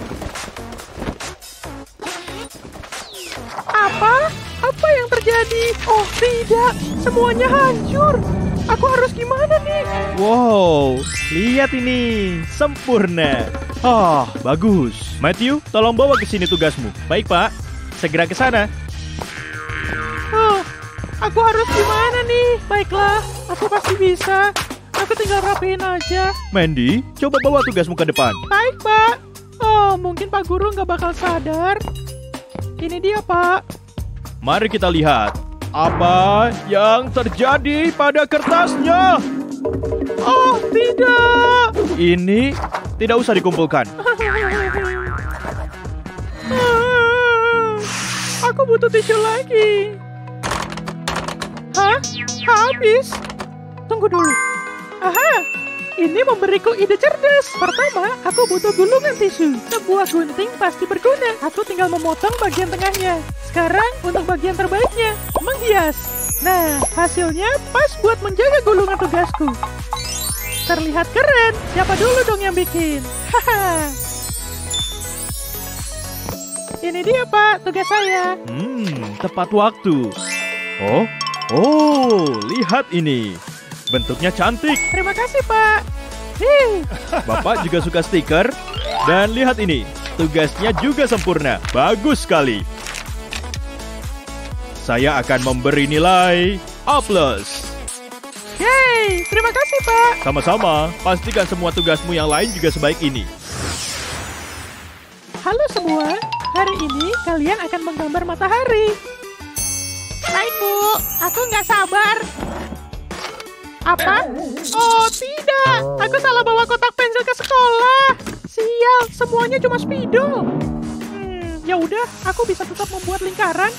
Apa? Apa yang terjadi? Oh, tidak. Semuanya hancur. Aku harus gimana nih?
Wow, lihat ini. Sempurna. Ah, bagus. Matthew, tolong bawa ke sini tugasmu. Baik, Pak. Segera ke sana.
Oh, aku harus gimana nih? Baiklah, aku pasti bisa. Aku tinggal rapiin aja.
Mandy, coba bawa tugasmu ke depan.
Baik, Pak. Oh, mungkin Pak Guru nggak bakal sadar. Ini dia, Pak.
Mari kita lihat. Apa yang terjadi pada kertasnya?
Oh, tidak.
Ini tidak usah dikumpulkan.
Aku butuh tisu lagi. Hah? Habis? Tunggu dulu. Aha, ini memberiku ide cerdas. Pertama, aku butuh gulungan tisu. Sebuah gunting pasti berguna. Aku tinggal memotong bagian tengahnya. Sekarang untuk bagian terbaiknya, menghias. Nah, hasilnya pas buat menjaga gulungan tugasku. Terlihat keren. siapa dulu dong yang bikin? Haha. Ini dia, Pak, tugas saya.
Hmm, tepat waktu. Oh, oh, lihat ini. Bentuknya cantik.
Terima kasih, Pak. Hih.
Bapak juga suka stiker. Dan lihat ini, tugasnya juga sempurna. Bagus sekali. Saya akan memberi nilai A plus.
Yeay, terima kasih, Pak.
Sama-sama, pastikan semua tugasmu yang lain juga sebaik ini.
Halo semua, hari ini kalian akan menggambar matahari. Baik, Bu. Aku nggak sabar. Apa? Oh, tidak. Aku salah bawa kotak pensil ke sekolah. Sial, semuanya cuma spidol. Hmm, ya udah, aku bisa tetap membuat lingkaran.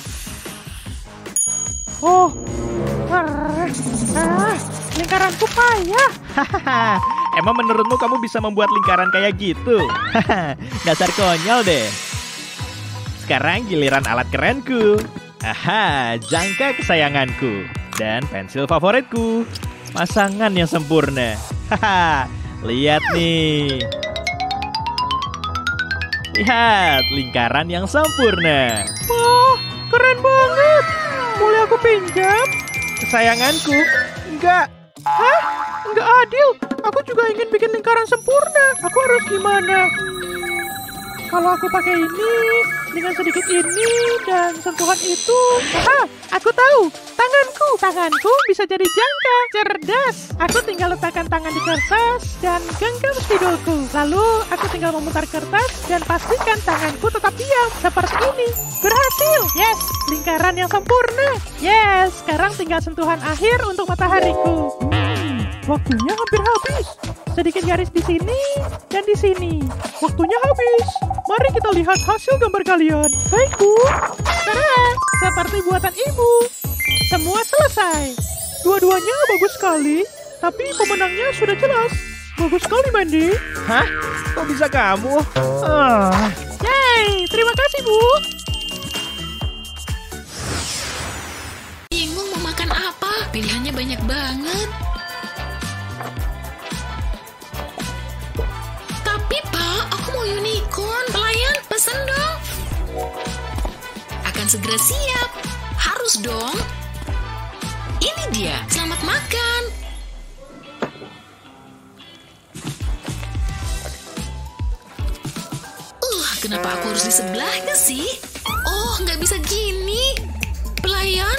Oh, ah, ah, lingkaranku payah.
Hahaha, emang menurutmu kamu bisa membuat lingkaran kayak gitu? Hahaha, dasar konyol deh. Sekarang giliran alat kerenku. Aha, jangka kesayanganku. Dan pensil favoritku. Pasangan yang sempurna. Haha, lihat nih. Lihat, lingkaran yang sempurna.
Wah, keren banget. Boleh aku pinjam?
Kesayanganku, enggak.
Hah? Nggak adil. Aku juga ingin bikin lingkaran sempurna. Aku harus gimana? Kalau aku pakai ini, dengan sedikit ini, dan sentuhan itu... Aha, aku tahu. Tanganku. Tanganku bisa jadi jangka. Cerdas. Aku tinggal letakkan tangan di kertas dan genggam spidolku. Lalu, aku tinggal memutar kertas dan pastikan tanganku tetap diam. Seperti ini. Berhasil. Yes, lingkaran yang sempurna. Yes, sekarang tinggal sentuhan akhir untuk matahariku. Hmm, waktunya hampir habis. Sedikit garis di sini dan di sini. Waktunya habis. Mari kita lihat hasil gambar kalian. Baik, Bu. Tada! Seperti buatan Ibu. Semua selesai. Dua-duanya bagus sekali, tapi pemenangnya sudah jelas. Bagus sekali, Mandy.
Hah? Kok bisa kamu? Ah.
Yeay, terima kasih, Bu.
Bingung mau makan apa? Pilihannya banyak banget. Tapi, Pak, aku mau unicorn. Pelayan, pesan dong. Akan segera siap. Harus dong. Ini dia, selamat makan. Uh, kenapa aku harus di sebelahnya sih? Oh, nggak bisa gini. Pelayan?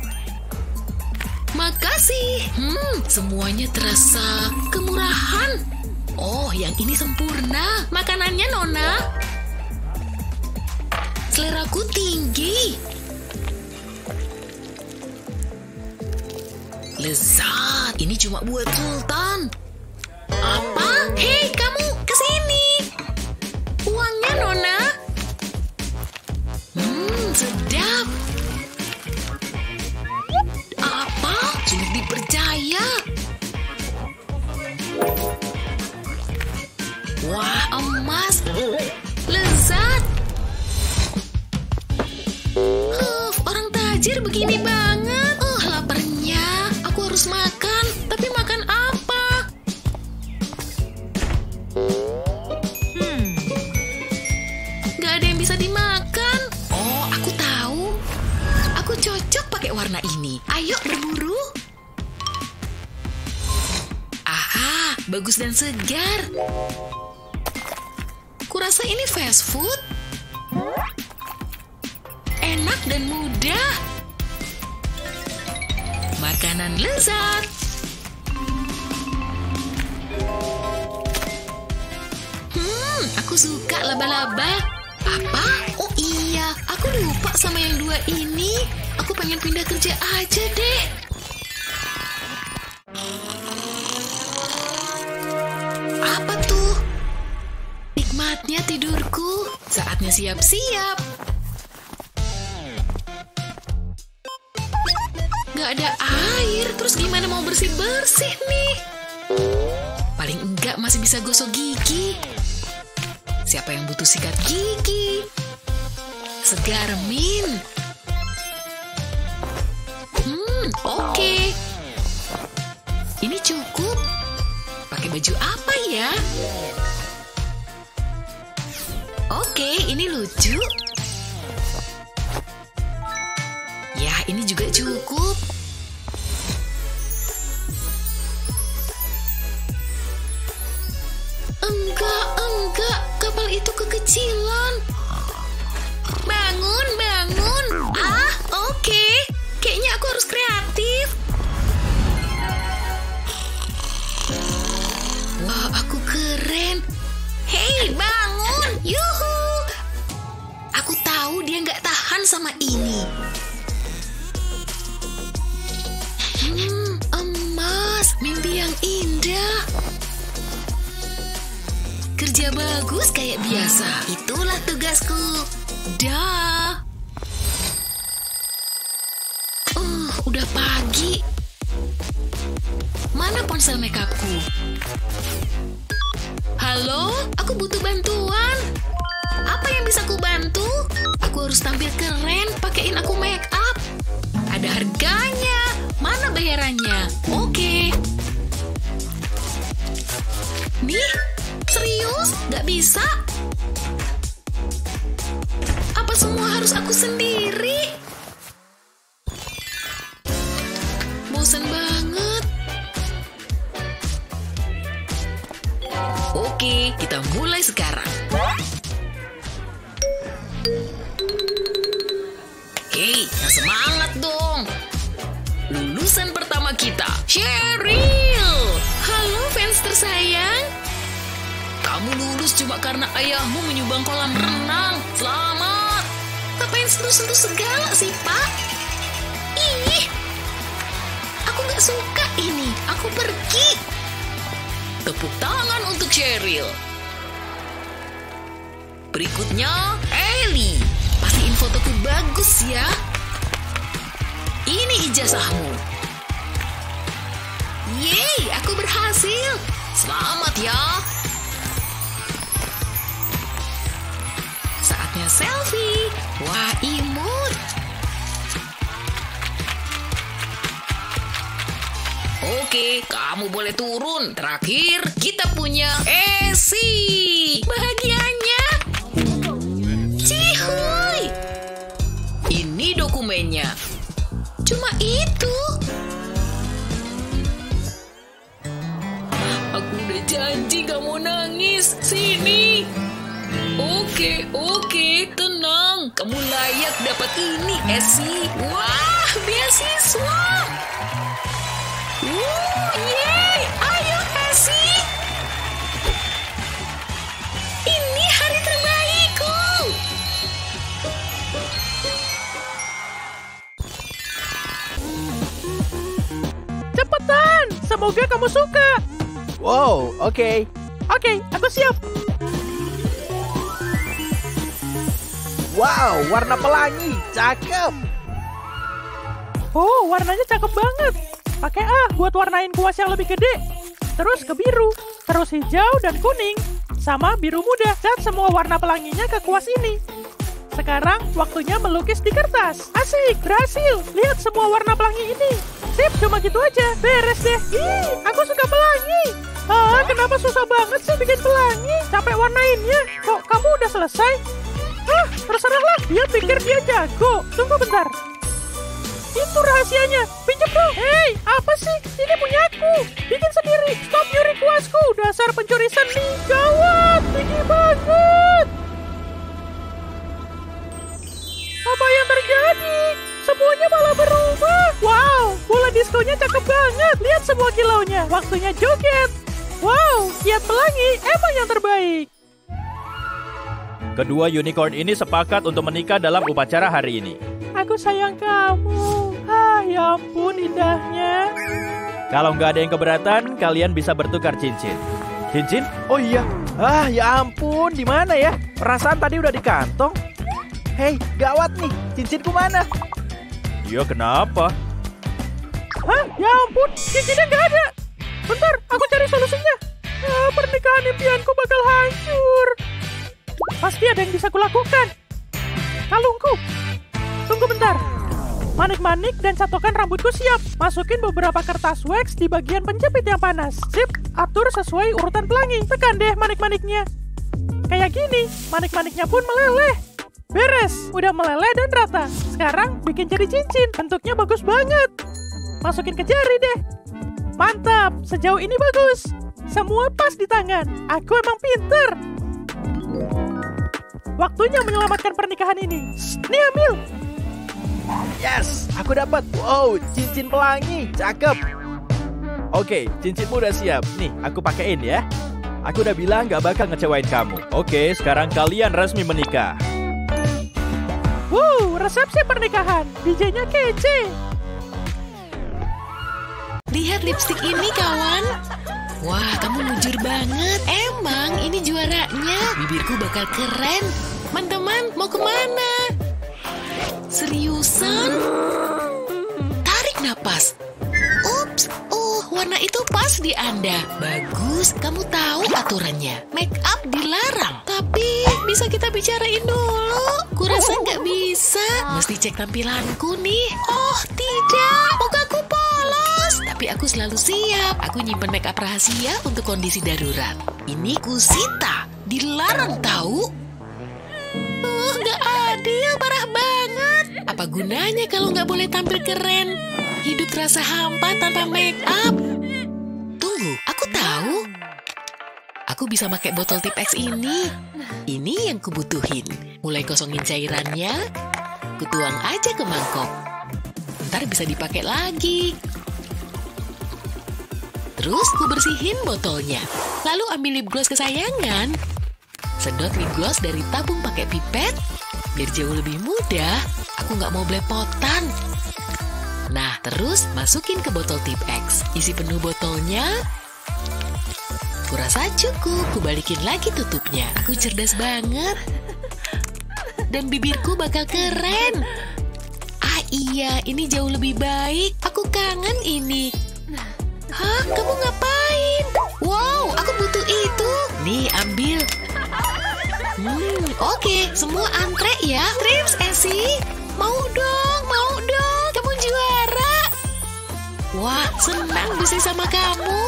Makasih. Hmm, semuanya terasa kemurahan. Oh, yang ini sempurna. Makanannya, Nona. Seleraku tinggi. Lezat. Ini cuma buat Sultan. Apa? Hei, kamu kesini. Uangnya, Nona. Hmm, sedap. Apa? Sulit dipercaya. Wah, emas. Lezat. Huh, orang tajir begini banget. Oh, laparnya. Aku harus makan. Tapi makan apa? Hmm. Gak ada yang bisa dimakan. Oh, aku tahu. Aku cocok pakai warna ini. Ayo berburu. Aha, bagus dan segar. Kurasa ini fast food. Enak dan mudah. Makanan lezat. Hmm, aku suka laba-laba. Apa? Oh iya, aku lupa sama yang dua ini. Aku pengen pindah kerja aja deh. Apa tuh? Nikmatnya tidurku. Saatnya siap-siap. Gak ada air, terus gimana mau bersih-bersih nih? Paling enggak masih bisa gosok gigi. Siapa yang butuh sikat gigi? Segar min. Hmm, oke. Okay. Ini cukup. pakai baju apa ya? Oke, ini lucu. Ya, ini juga cukup. Enggak, enggak. Kapal itu kekecilan. Bangun, bangun. Ah, oke. Kayaknya aku harus kreatif. Wah, aku keren. Hei, bangun. Yuhu. Aku tahu dia nggak tahan sama ini. Hmm, emas. Mimpi yang indah. Kerja bagus kayak biasa. Itulah tugasku. Dah. Uh, udah pagi. Mana ponsel makeupku? Halo, aku butuh bantuan. Apa yang bisa aku bantu? Aku harus tampil keren, pakein aku make up. Ada harganya. Mana bayarannya? Oke. Nih, serius? Gak bisa? Apa semua harus aku sendiri? Bosan banget. Oke, kita mulai sekarang. Hei, yang semangat dong. Lulusan pertama kita, Cheryl. Halo fans tersayang. Kamu lulus cuma karena ayahmu menyumbang kolam renang. Selamat. Ngapain sentuh-sentuh segala sih, Pak? Ih, aku gak suka ini. Aku pergi. Tepuk tangan untuk Cheryl. Berikutnya, Ellie. Pastiin fotoku bagus ya. Ini ijazahmu. Yeay, aku berhasil. Selamat ya. Saatnya selfie. Wah, imut. Oke, kamu boleh turun. Terakhir, kita punya Essie. Bahagianya. Cihuy. Ini dokumennya. Cuma itu. Aku udah janji gak mau nangis. Sini. Oke, oke, tenang. Kamu layak dapat ini, Essie. Wah, beasiswa. Wuh, yeay, ayo Essie. Ini hari terbaikku.
Cepetan, semoga kamu suka.
Wow, oke.
Oke, aku siap.
Wow, warna pelangi, cakep.
Oh, warnanya cakep banget. Pakai A buat warnain kuas yang lebih gede. Terus ke biru, terus hijau dan kuning. Sama biru muda. Dan semua warna pelanginya ke kuas ini. Sekarang waktunya melukis di kertas. Asik, berhasil. Lihat semua warna pelangi ini. Sip, cuma gitu aja. Beres deh. Ih, aku suka pelangi. Ah, kenapa susah banget sih bikin pelangi? Capek warnainnya. Kok kamu udah selesai? Ah, terserahlah. Dia pikir dia jago. Tunggu bentar. Itu rahasianya. Pinjam dong. Hei, apa sih? Ini punyaku. Bikin sendiri. Stop nyuri kuasku. Dasar pencuri seni. Gawat. Tinggi banget. Apa yang terjadi? Semuanya malah berubah. Wow, bola diskonya cakep banget. Lihat semua kilaunya. Waktunya joget. Wow, kiat pelangi emang yang terbaik.
Kedua unicorn ini sepakat untuk menikah dalam upacara hari ini.
Aku sayang kamu. Ah, ya ampun indahnya.
Kalau nggak ada yang keberatan, kalian bisa bertukar cincin. Cincin? Oh iya. Ah, ya ampun, di mana ya? Perasaan tadi udah di kantong. Hei, gawat nih. Cincinku mana? Iya, kenapa?
Hah? Ya ampun, cincinnya nggak ada. Bentar, aku cari solusinya. Ah, pernikahan impianku bakal hancur. Pasti ada yang bisa kulakukan. Kalungku. Tunggu bentar. Manik-manik dan catokan rambutku siap. Masukin beberapa kertas wax di bagian penjepit yang panas. Sip, atur sesuai urutan pelangi. Tekan deh manik-maniknya. Kayak gini, manik-maniknya pun meleleh. Beres, udah meleleh dan rata. Sekarang bikin jadi cincin, bentuknya bagus banget. Masukin ke jari deh. Mantap, sejauh ini bagus. Semua pas di tangan. Aku emang pinter. Waktunya menyelamatkan pernikahan ini. Shh, nih ambil.
Yes, aku dapat. Wow, cincin pelangi. Cakep. Oke, cincinmu udah siap. Nih, aku pakein ya. Aku udah bilang gak bakal ngecewain kamu. Oke, sekarang kalian resmi menikah.
Wow, resepsi pernikahan. D J-nya kece.
Lihat lipstik ini, kawan. Wah, kamu mujur banget. Emang ini juaranya. Bibirku bakal keren. Teman-teman, mau kemana? Seriusan? Tarik napas. Ups, oh warna itu pas di Anda. Bagus, kamu tahu aturannya. Make up dilarang. Tapi bisa kita bicarain dulu. Kurasa nggak bisa. Mesti cek tampilanku nih. Oh tidak, mukaku polos. Tapi aku selalu siap. Aku nyimpen make up rahasia untuk kondisi darurat. Ini Kusita. Dilarang tahu. Oh, nggak adil, parah banget. Apa gunanya kalau nggak boleh tampil keren? Hidup terasa hampa tanpa make up. Tunggu, aku tahu. Aku bisa pakai botol tip X ini. Ini yang kubutuhin. Mulai kosongin cairannya, kutuang aja ke mangkok. Ntar bisa dipakai lagi. Terus ku bersihin botolnya. Lalu ambil lip gloss kesayangan. Sedot lip gloss dari tabung pakai pipet. Biar jauh lebih mudah, aku nggak mau belepotan. Nah, terus masukin ke botol tip X. Isi penuh botolnya. Kurasa cukup, ku balikin lagi tutupnya. Aku cerdas banget. Dan bibirku bakal keren. Ah iya, ini jauh lebih baik. Aku kangen ini. Hah, kamu ngapain? Wow, aku butuh itu. Nih, ambil. Hmm, oke, okay. Semua antre ya. Trips, Essie. Mau dong, mau dong. Kamu juara. Wah, senang bisnis sama kamu.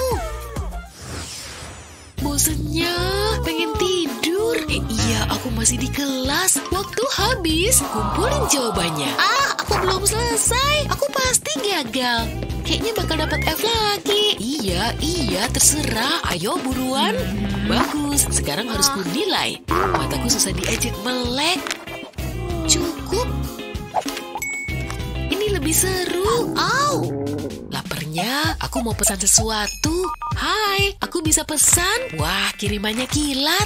Bosennya, pengen tidur. Eh, iya, aku masih di kelas. Waktu habis, kumpulin jawabannya. Ah, aku belum selesai. Aku pasti gagal. Kayaknya bakal dapat F lagi. Iya, iya, terserah. Ayo buruan. Bagus, sekarang harus ku nilai. Mataku susah diajak melek. Cukup. Ini lebih seru. Au. Laparnya, aku mau pesan sesuatu. Hai, aku bisa pesan? Wah, kirimannya kilat.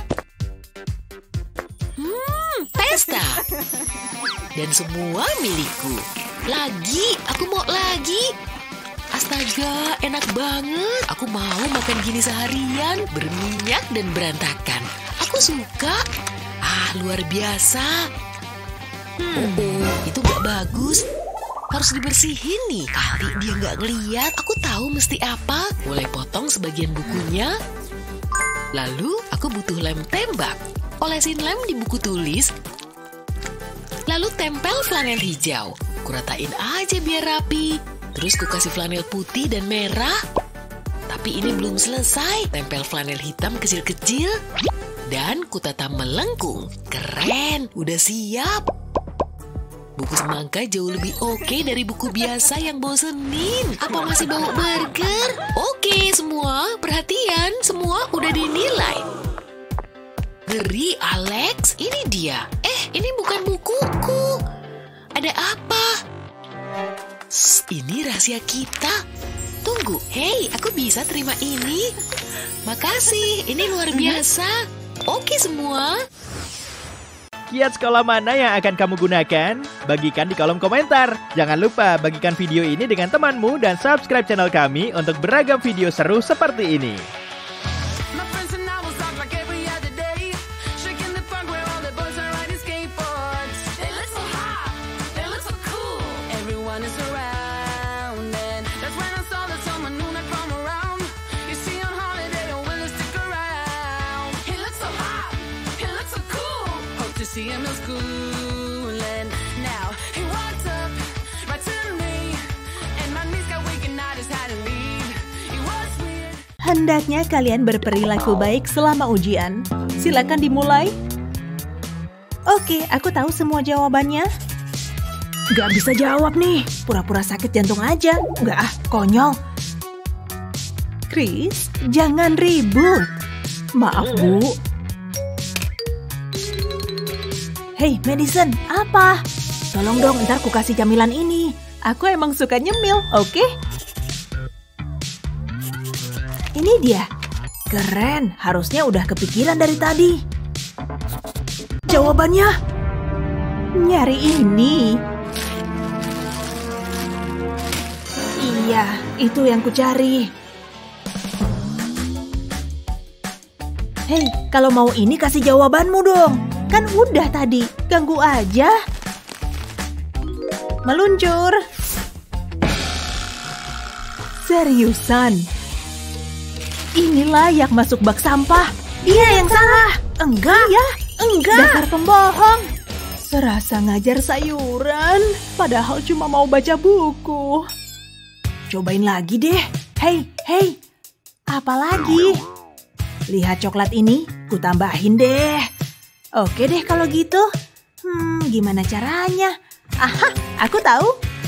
Hmm, pesta. Dan semua milikku. Lagi, aku mau lagi. Astaga, enak banget. Aku mau makan gini seharian, berminyak dan berantakan. Aku suka. Ah, luar biasa. Hmm. Oh, oh, itu gak bagus. Harus dibersihin nih. Kali dia gak ngeliat, aku tahu mesti apa. Mulai potong sebagian bukunya. Lalu, aku butuh lem tembak. Olesin lem di buku tulis. Lalu tempel flanel hijau. Kuratain aja biar rapi. Terus ku kasih flanel putih dan merah. Tapi ini belum selesai. Tempel flanel hitam kecil-kecil. Dan ku tata melengkung. Keren, udah siap. Buku semangka jauh lebih oke dari buku biasa yang bosenin. Apa masih bau burger? Oke semua, perhatian. Semua udah dinilai. Ngeri, Alex. Ini dia. Eh, ini bukan bukuku. Ada apa? Shh, ini rahasia kita. Tunggu, hei, aku bisa terima ini. Makasih, ini luar biasa. Oke semua.
Kiat sekolah mana yang akan kamu gunakan? Bagikan di kolom komentar. Jangan lupa bagikan video ini dengan temanmu dan subscribe channel kami untuk beragam video seru seperti ini.
See him in school and now he walks up right to
Hendaknya kalian berperilaku baik selama ujian. Silakan dimulai. Oke, aku tahu semua jawabannya. Gak bisa jawab nih. Pura-pura sakit jantung aja. Gak ah, konyol. Chris, jangan ribut. Maaf, Bu. Hei, Madison, apa? Tolong dong, ntar ku kasih camilan ini. Aku emang suka nyemil, oke? Okay? Ini dia. Keren, harusnya udah kepikiran dari tadi. Jawabannya? Nyari ini. Iya, itu yang ku cari. Hei, kalau mau ini kasih jawabanmu dong. Kan udah tadi, ganggu aja. Meluncur. Seriusan. Ini layak masuk bak sampah. Dia yang salah. Enggak. Ya, enggak. Dasar pembohong. Serasa ngajar sayuran, padahal cuma mau baca buku. Cobain lagi deh. Hei, hei. Apa lagi? Lihat coklat ini, ku tambahin deh. Oke deh kalau gitu. Hmm, gimana caranya? Aha, aku tahu.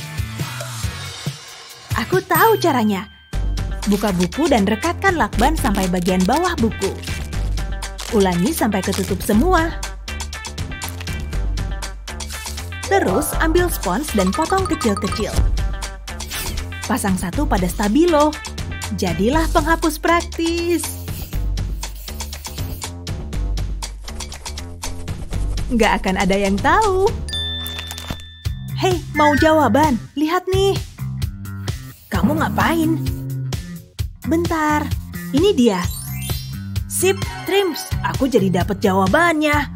Aku tahu caranya. Buka buku dan rekatkan lakban sampai bagian bawah buku. Ulangi sampai ketutup semua. Terus ambil spons dan potong kecil-kecil. Pasang satu pada stabilo. Jadilah penghapus praktis. Nggak akan ada yang tahu. Hei, mau jawaban? Lihat nih. Kamu ngapain? Bentar, ini dia. Sip, Trims, aku jadi dapat jawabannya.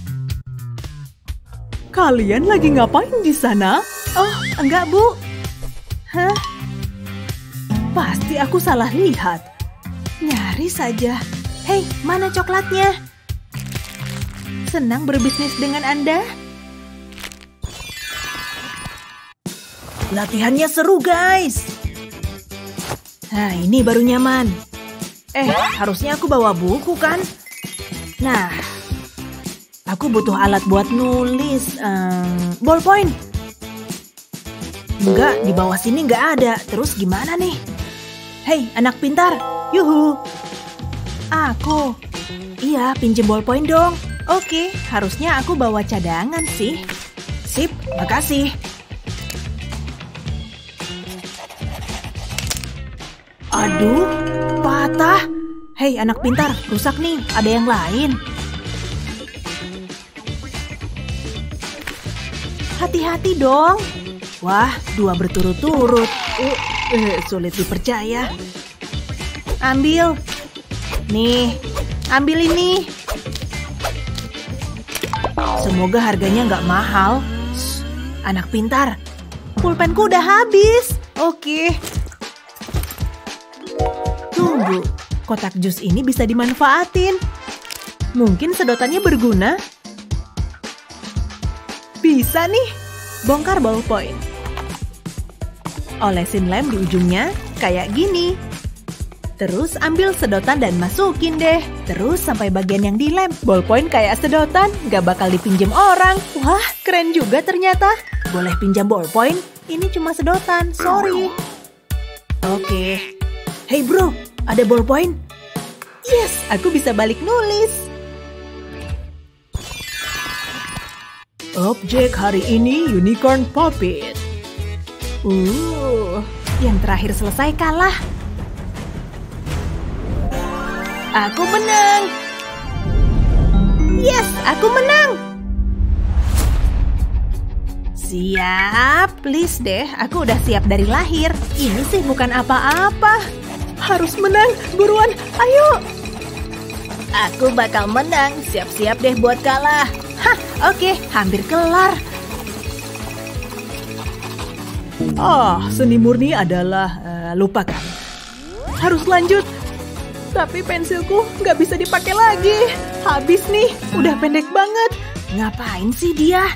Kalian lagi ngapain di sana? Oh, enggak, Bu. Hah? Pasti aku salah lihat. Nyaris saja. Hei, mana coklatnya? Senang berbisnis dengan Anda? Latihannya seru, guys. Nah, ini baru nyaman. Eh, harusnya aku bawa buku, kan? Nah, aku butuh alat buat nulis. Um, ballpoint. Enggak, di bawah sini nggak ada. Terus gimana nih? Hei, anak pintar. Yuhu. Aku. Iya, pinjem ballpoint dong. Oke, harusnya aku bawa cadangan sih. Sip, makasih. Aduh, patah. Hei, anak pintar, rusak nih. Ada yang lain. Hati-hati dong. Wah, dua berturut-turut. Uh, uh, sulit dipercaya. Ambil. Nih, ambil ini. Semoga harganya nggak mahal. Shh, anak pintar. Pulpenku udah habis. Oke. Tunggu, kotak jus ini bisa dimanfaatin. Mungkin sedotannya berguna. Bisa nih, bongkar ballpoint. Olesin lem di ujungnya, kayak gini. Terus ambil sedotan dan masukin deh. Terus sampai bagian yang dilem. Ballpoint kayak sedotan, gak bakal dipinjem orang. Wah, keren juga ternyata. Boleh pinjam ballpoint? Ini cuma sedotan, sorry. Oke. Hey bro, ada ballpoint? Yes, aku bisa balik nulis. Objek hari ini Unicorn Puppet. Uh, yang terakhir selesai kalah. Aku menang. Yes, aku menang. Siap, please deh. Aku udah siap dari lahir. Ini sih bukan apa-apa. Harus menang, buruan, ayo. Aku bakal menang, siap-siap deh buat kalah. Hah, oke, hampir kelar. Oh, seni murni adalah, uh, lupakan. Harus lanjut. Tapi pensilku nggak bisa dipakai lagi. Habis nih, udah pendek banget. Ngapain sih dia?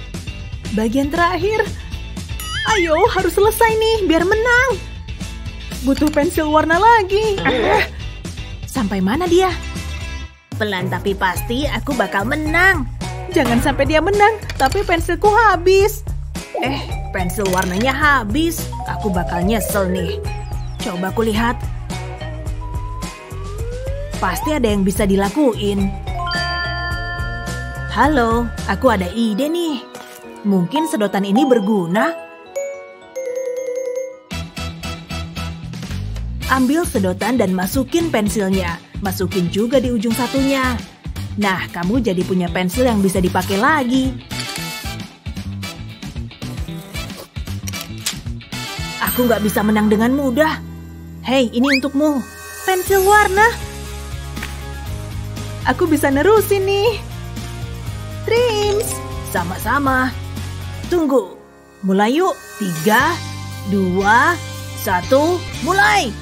Bagian terakhir. Ayo, harus selesai nih, biar menang. butuh pensil warna lagi. Sampai mana dia? Pelan tapi pasti aku bakal menang. Jangan sampai dia menang, tapi pensilku habis. Eh, pensil warnanya habis. Aku bakal nyesel nih. Coba aku lihat. Pasti ada yang bisa dilakuin. Halo, aku ada ide nih. Mungkin sedotan ini berguna. Ambil sedotan dan masukin pensilnya. Masukin juga di ujung satunya. Nah, kamu jadi punya pensil yang bisa dipakai lagi. Aku nggak bisa menang dengan mudah. Hei, ini untukmu. Pensil warna. Aku bisa nerusin nih. Dreams. Sama-sama. Tunggu. Mulai yuk. Tiga, dua, satu, mulai.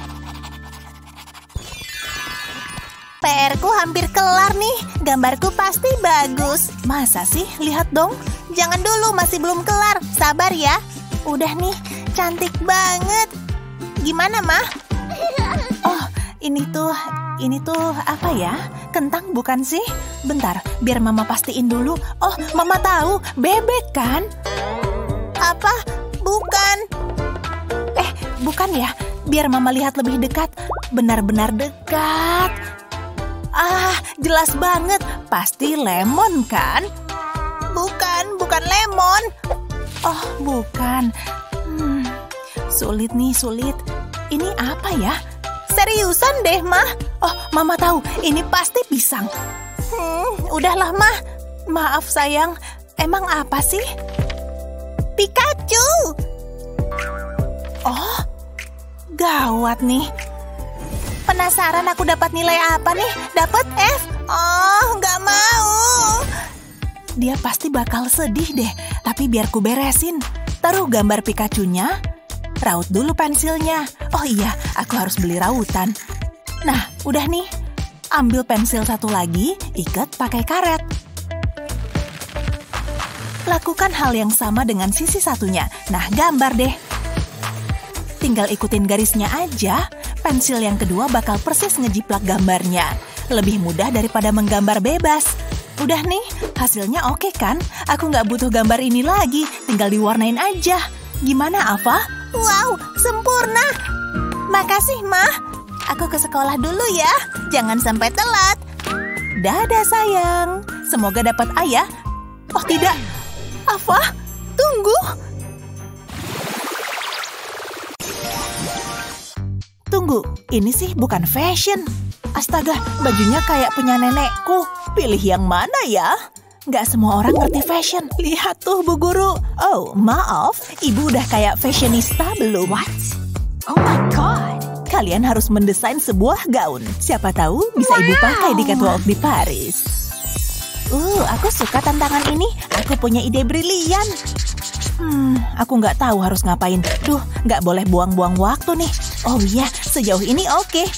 P R-ku hampir kelar nih. Gambarku pasti bagus. Masa sih? Lihat dong. Jangan dulu, masih belum kelar. Sabar ya. Udah nih, cantik banget. Gimana, Mah? Oh, ini tuh, ini tuh apa ya? Kentang bukan sih? Bentar, biar Mama pastiin dulu. Oh, Mama tahu. Bebek kan? Apa? Bukan. Eh, bukan ya? Biar Mama lihat lebih dekat. Benar-benar dekat. Ah, jelas banget. Pasti lemon kan? Bukan, bukan lemon. Oh, bukan. Hmm, sulit nih, sulit. Ini apa ya? Seriusan deh, Mah. Oh, Mama tahu. Ini pasti pisang. Hmm, udahlah, Mah. Maaf, sayang. Emang apa sih? Pikachu. Oh, gawat nih. Penasaran aku dapat nilai apa nih? Dapat F? Oh, nggak mau. Dia pasti bakal sedih deh. Tapi biar ku beresin. Taruh gambar Pikachu-nya. Raut dulu pensilnya. Oh iya, aku harus beli rautan. Nah, udah nih. Ambil pensil satu lagi, ikat pakai karet. Lakukan hal yang sama dengan sisi satunya. Nah, gambar deh. Tinggal ikutin garisnya aja. Pensil yang kedua bakal persis ngejiplak gambarnya. Lebih mudah daripada menggambar bebas. Udah nih, hasilnya oke kan? Aku nggak butuh gambar ini lagi, tinggal diwarnain aja. Gimana, Ava? Wow, sempurna! Makasih, Mah. Aku ke sekolah dulu ya. Jangan sampai telat. Dadah, sayang. Semoga dapat ayah. Oh, tidak. Ava, tunggu. Tunggu, ini sih bukan fashion. Astaga, bajunya kayak punya nenekku. Pilih yang mana ya? Gak semua orang ngerti fashion. Lihat tuh, Bu Guru. Oh, maaf. Ibu udah kayak fashionista belum? What? Oh my God. Kalian harus mendesain sebuah gaun. Siapa tahu bisa wow. Ibu pakai di catwalk di Paris. Uh, aku suka tantangan ini. Aku punya ide brilian. Hmm, aku nggak tahu harus ngapain. Duh, nggak boleh buang-buang waktu nih. Oh iya, sejauh ini oke. Okay.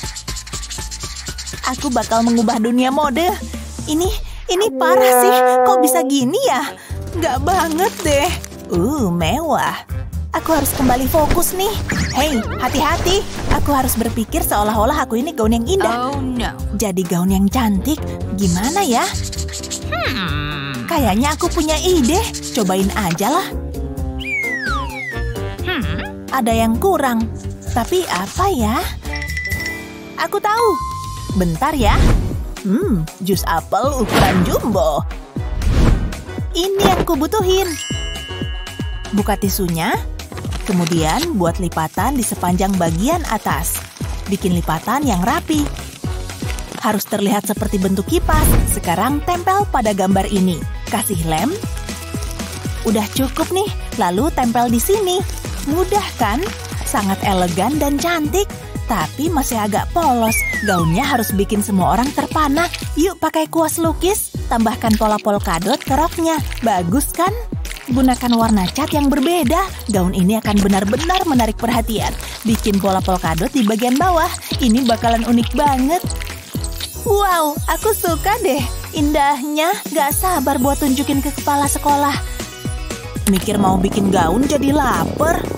Aku bakal mengubah dunia mode. Ini, ini parah sih. Kok bisa gini ya? Nggak banget deh. Uh, mewah. Aku harus kembali fokus nih. Hei, hati-hati. Aku harus berpikir seolah-olah aku ini gaun yang indah.
Oh no.
Jadi gaun yang cantik. Gimana ya? Hmm. Kayaknya aku punya ide. Cobain aja lah. Hmm. Ada yang kurang. Tapi apa ya? Aku tahu. Bentar ya. Hmm, jus apel ukuran jumbo. Ini yang kubutuhin. Buka tisunya. Kemudian buat lipatan di sepanjang bagian atas. Bikin lipatan yang rapi. Harus terlihat seperti bentuk kipas. Sekarang tempel pada gambar ini. Kasih lem. Udah cukup nih. Lalu tempel di sini. Mudah kan? Sangat elegan dan cantik. Tapi masih agak polos. Gaunnya harus bikin semua orang terpana. Yuk pakai kuas lukis. Tambahkan pola polkadot ke roknya. Bagus kan? Gunakan warna cat yang berbeda. Gaun ini akan benar-benar menarik perhatian. Bikin pola polkadot di bagian bawah. Ini bakalan unik banget. Wow, aku suka deh. Indahnya. Gak sabar buat tunjukin ke kepala sekolah. Mikir mau bikin gaun jadi lapar.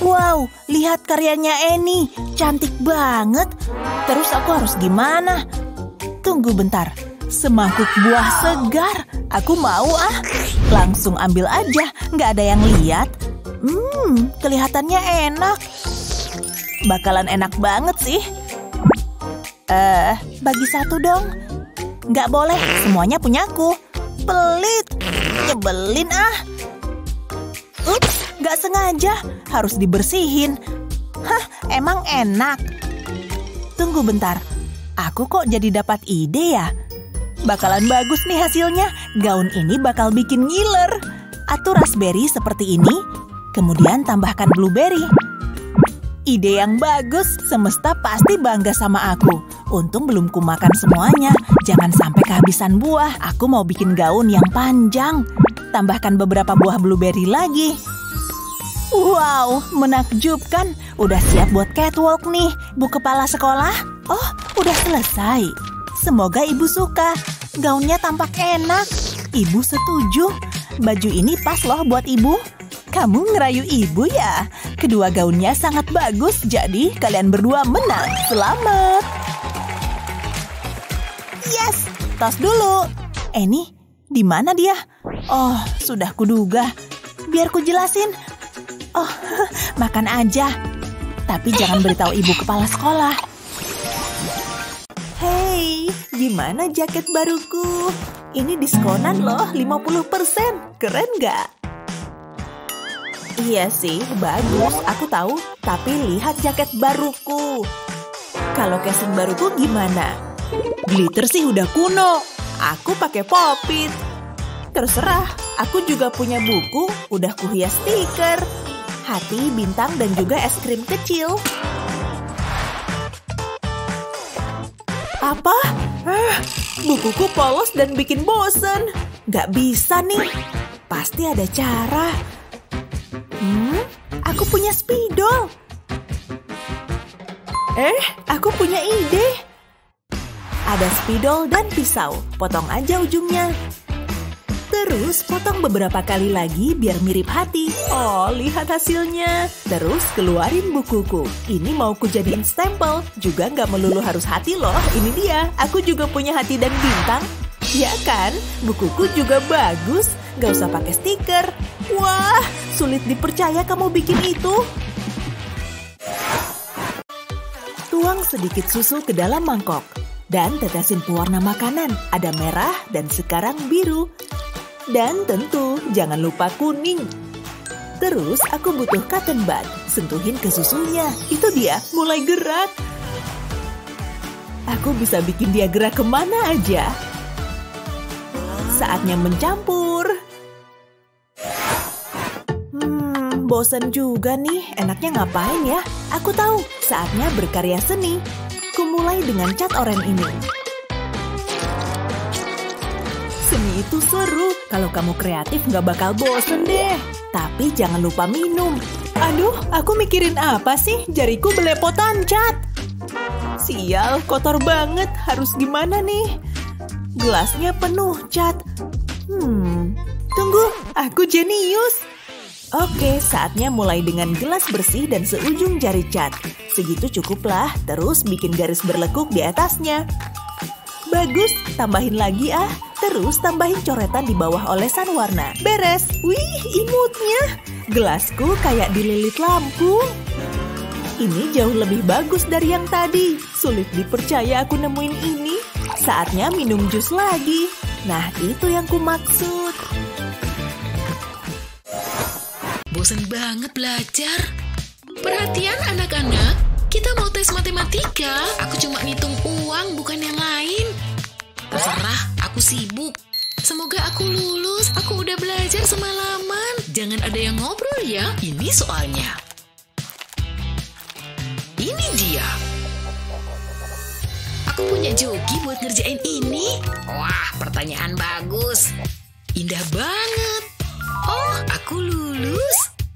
Wow, lihat karyanya Annie. Cantik banget. Terus aku harus gimana? Tunggu bentar. Semangkuk buah segar. Aku mau ah. Langsung ambil aja. Nggak ada yang lihat. Hmm, kelihatannya enak. Bakalan enak banget sih. Eh, uh, bagi satu dong. Nggak boleh, semuanya punyaku. Pelit. Nyebelin ah. Ups, nggak sengaja. Harus dibersihin. Hah, emang enak. Tunggu bentar. Aku kok jadi dapat ide ya? Bakalan bagus nih hasilnya. Gaun ini bakal bikin ngiler. Atur raspberry seperti ini. Kemudian tambahkan blueberry. Ide yang bagus. Semesta pasti bangga sama aku. Untung belum kumakan semuanya. Jangan sampai kehabisan buah. Aku mau bikin gaun yang panjang. Tambahkan beberapa buah blueberry lagi. Wow, menakjubkan. Udah siap buat catwalk nih, Bu Kepala Sekolah. Oh, udah selesai. Semoga Ibu suka. Gaunnya tampak enak. Ibu setuju. Baju ini pas loh buat Ibu. Kamu ngerayu Ibu ya? Kedua gaunnya sangat bagus, jadi kalian berdua menang. Selamat. Yes, tos dulu. Annie, di mana dia? Oh, sudah kuduga. Biar ku jelasin. Oh, makan aja. Tapi jangan beritahu Ibu Kepala Sekolah. Hey, gimana jaket baruku? Ini diskonan loh, lima puluh persen. Keren nggak? Iya sih, bagus. Aku tahu. Tapi lihat jaket baruku. Kalau casing baruku gimana? Glitter sih udah kuno. Aku pakai pop-it. Terserah, aku juga punya buku. Udah kuhias stiker. Hati, bintang, dan juga es krim kecil. Apa? Ah, bukuku polos dan bikin bosen. Gak bisa nih. Pasti ada cara. Hmm, aku punya spidol. Eh, aku punya ide. Ada spidol dan pisau. Potong aja ujungnya. Terus potong beberapa kali lagi biar mirip hati. Oh, lihat hasilnya. Terus keluarin bukuku. Ini mau ku jadiin stempel. Juga nggak melulu harus hati loh. Ini dia. Aku juga punya hati dan bintang. Ya kan? Bukuku juga bagus. Nggak usah pakai stiker. Wah, sulit dipercaya kamu bikin itu. Tuang sedikit susu ke dalam mangkok. Dan tetesin pewarna makanan. Ada merah dan sekarang biru. Dan tentu jangan lupa kuning. Terus aku butuh cotton bud. Sentuhin ke susunya. Itu dia, mulai gerak. Aku bisa bikin dia gerak kemana aja. Saatnya mencampur. Hmm, bosan juga nih. Enaknya ngapain ya? Aku tahu, saatnya berkarya seni. Kumulai dengan cat oranye ini. Seni itu seru. Kalau kamu kreatif nggak bakal bosen deh. Tapi jangan lupa minum. Aduh, aku mikirin apa sih? Jariku belepotan cat. Sial, kotor banget. Harus gimana nih? Gelasnya penuh cat. Hmm, tunggu. Aku jenius. Oke, saatnya mulai dengan gelas bersih dan seujung jari cat. Segitu cukuplah. Terus bikin garis berlekuk di atasnya. Bagus, tambahin lagi ah. Terus tambahin coretan di bawah olesan warna. Beres. Wih, imutnya. Gelasku kayak dililit lampu. Ini jauh lebih bagus dari yang tadi. Sulit dipercaya aku nemuin ini. Saatnya minum jus lagi. Nah, itu yang ku maksud.
Bosan banget belajar. Perhatian anak-anak, kita mau tes matematika. Aku cuma ngitung uang, bukan yang lain. Terserah, aku sibuk. Semoga aku lulus. Aku udah belajar semalaman. Jangan ada yang ngobrol ya. Ini soalnya. Ini dia. Aku punya joki buat ngerjain ini. Wah, pertanyaan bagus. Indah banget. Oh, aku lulus.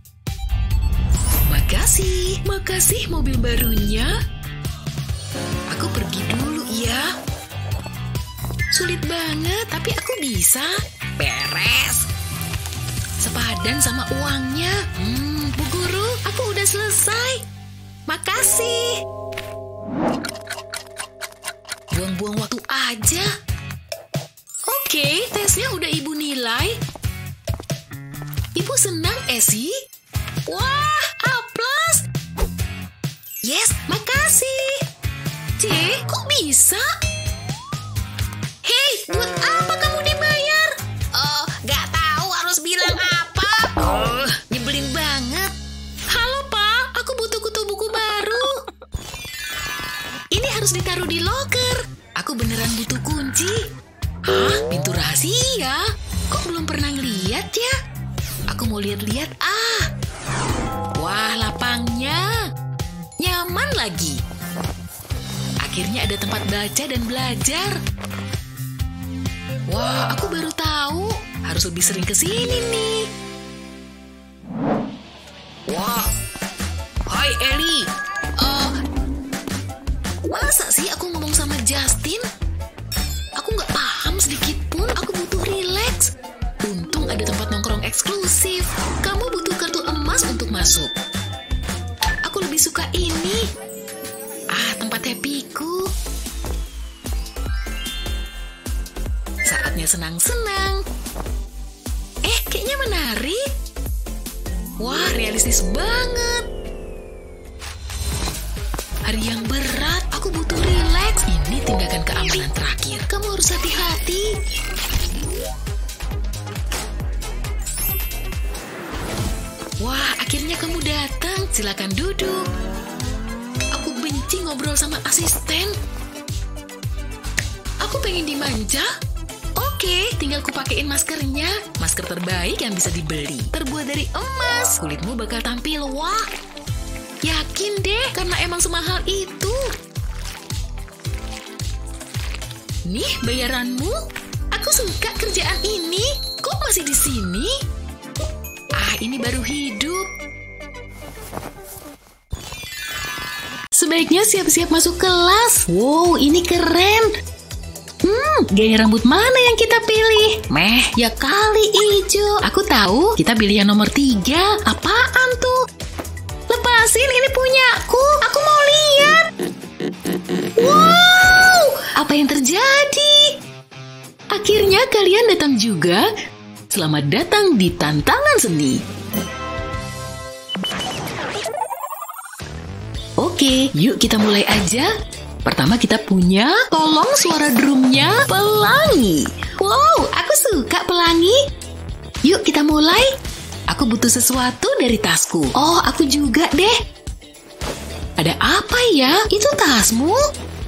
Makasih. Makasih mobil barunya. Aku pergi dulu ya. Sulit banget, tapi aku bisa. Beres. Sepadan sama uangnya. Hmm, Bu Guru, aku udah selesai. Makasih. Buang-buang waktu aja. Oke, tesnya udah Ibu nilai. Ibu senang, Esi? Wah, A plus. Yes, makasih. C, kok bisa? Hei, buat apa kamu dibayar? Oh, gak tahu harus bilang apa. Oh, nyebelin banget. Halo, Pak. Aku butuh kutu buku baru. Ini harus ditaruh di loker. Aku beneran butuh kunci. Hah? Pintu rahasia? Kok belum pernah ngeliat ya? Aku mau lihat-lihat ah. Wah, lapangnya. Nyaman lagi. Akhirnya ada tempat baca dan belajar. Wah, aku baru tahu. Harus lebih sering ke sini nih. Wah. Hai, Ellie. Uh, masa sih aku ngomong sama Justin? Aku nggak paham sedikit pun. Aku butuh rileks. Untung ada tempat nongkrong eksklusif. Kamu butuh kartu emas untuk masuk. Aku lebih suka ini. Ah, tempat happy-ku. Saatnya senang-senang. Eh, kayaknya menarik. Wah, realistis banget. Hari yang berat, aku butuh rileks. Ini tindakan keamanan terakhir. Kamu harus hati-hati. Wah, akhirnya kamu datang. Silakan duduk. Aku benci ngobrol sama asisten. Aku pengen dimanja. Oke, tinggal kupakein maskernya. Masker terbaik yang bisa dibeli. Terbuat dari emas. Kulitmu bakal tampil wah. Yakin deh, karena emang semahal itu. Nih, bayaranmu. Aku suka kerjaan ini. Kok masih di sini? Ah, ini baru hidup. Sebaiknya siap-siap masuk kelas. Wow, ini keren. Hmm, gaya rambut mana yang kita pilih? Meh, ya kali hijau. Aku tahu, kita pilih yang nomor tiga. Apaan tuh? Lepasin, ini punyaku. Aku mau lihat. Wow, apa yang terjadi? Akhirnya kalian datang juga. Selamat datang di Tantangan Seni. Oke, yuk kita mulai aja. Pertama kita punya tolong suara drumnya pelangi. Wow, aku suka pelangi. Yuk kita mulai. Aku butuh sesuatu dari tasku. Oh, aku juga deh. Ada apa ya? Itu tasmu?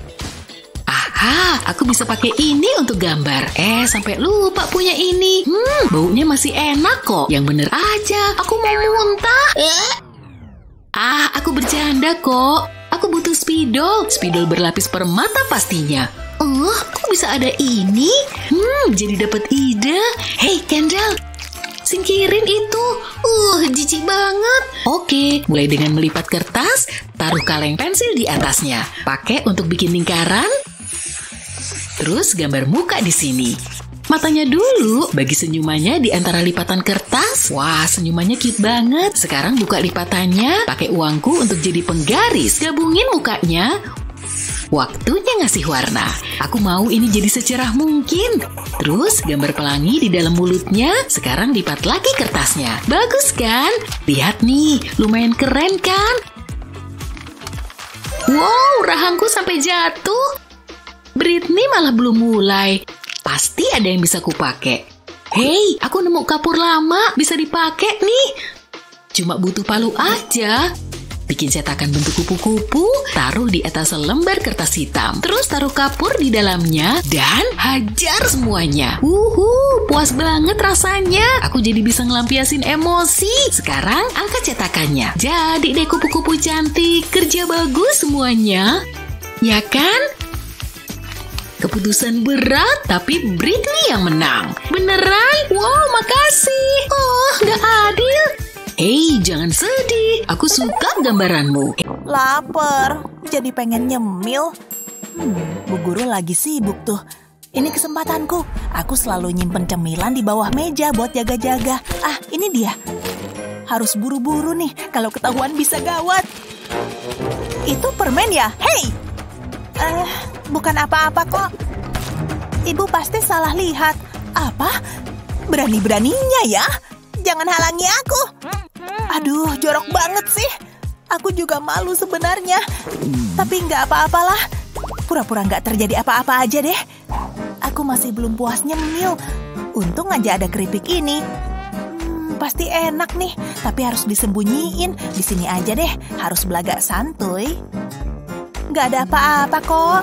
Aha, aku bisa pakai ini untuk gambar. Eh, sampai lupa punya ini. Hmm, baunya masih enak kok. Yang bener aja, aku mau muntah. Eh? Ah, aku bercanda kok. Aku butuh spidol. Spidol berlapis permata pastinya. Oh, kok bisa ada ini? Hmm, jadi dapat ide. Hei, Kendall. Singkirin itu. Uh, jijik banget. Oke, mulai dengan melipat kertas. Taruh kaleng pensil di atasnya. Pakai untuk bikin lingkaran. Terus gambar muka di sini. Matanya dulu, bagi senyumannya di antara lipatan kertas. Wah, senyumannya cute banget. Sekarang buka lipatannya, pakai uangku untuk jadi penggaris. Gabungin mukanya. Waktunya ngasih warna. Aku mau ini jadi secerah mungkin. Terus gambar pelangi di dalam mulutnya. Sekarang lipat lagi kertasnya. Bagus kan? Lihat nih, lumayan keren kan? Wow, rahangku sampai jatuh. Britney malah belum mulai. Pasti ada yang bisa kupake. Hei, aku nemu kapur lama. Bisa dipakai nih. Cuma butuh palu aja. Bikin cetakan bentuk kupu-kupu. Taruh di atas selembar kertas hitam. Terus taruh kapur di dalamnya. Dan hajar semuanya. Wuhu, puas banget rasanya. Aku jadi bisa ngelampiasin emosi. Sekarang angkat cetakannya. Jadi deh kupu-kupu cantik. Kerja bagus semuanya. Ya kan? Keputusan berat, tapi Britney yang menang. Beneran? Wow, makasih. Oh, gak adil. Hei, jangan sedih. Aku suka gambaranmu.
Laper, jadi pengen nyemil. Hmm, Bu Guru lagi sibuk tuh. Ini kesempatanku. Aku selalu nyimpen cemilan di bawah meja buat jaga-jaga. Ah, ini dia. Harus buru-buru nih, kalau ketahuan bisa gawat. Itu permen ya? Hei! Eh, bukan apa-apa kok. Ibu pasti salah lihat. Apa? Berani-beraninya ya? Jangan halangi aku. Aduh, jorok banget sih. Aku juga malu sebenarnya. Tapi nggak apa-apalah. Pura-pura nggak terjadi apa-apa aja deh. Aku masih belum puas nyemil. Untung aja ada keripik ini. Hmm, pasti enak nih. Tapi harus disembunyiin. Di sini aja deh. Harus belagak santuy. Nggak ada apa-apa kok.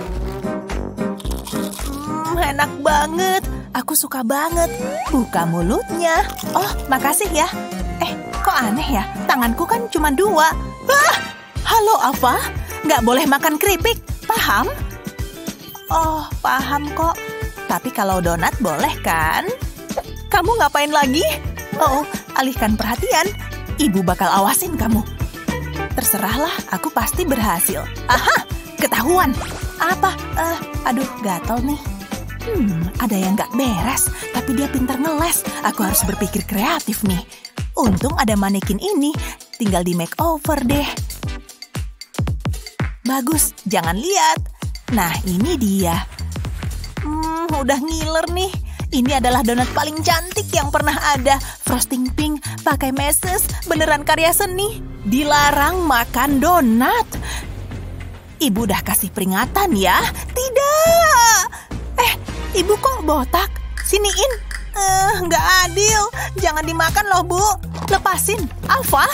Hmm, enak banget. Aku suka banget. Buka mulutnya. Oh, makasih ya. Eh, kok aneh ya? Tanganku kan cuma dua. Ah, halo Ava. Nggak boleh makan keripik. Paham? Oh, paham kok. Tapi kalau donat boleh kan? Kamu ngapain lagi? Oh, alihkan perhatian. Ibu bakal awasin kamu. Terserahlah, aku pasti berhasil. Aha, ketahuan. Apa? Uh, aduh, gatel nih. Hmm, ada yang nggak beres, tapi dia pintar ngeles. Aku harus berpikir kreatif nih. Untung ada manekin ini, tinggal di makeover deh. Bagus, jangan lihat. Nah, ini dia. Hmm, udah ngiler nih. Ini adalah donat paling cantik yang pernah ada. Frosting pink, pakai meses, beneran karya seni. Dilarang makan donat. Ibu udah kasih peringatan ya. Tidak. Eh, ibu kok botak? Siniin. Eh, nggak adil. Jangan dimakan loh, Bu. Lepasin. Alfa.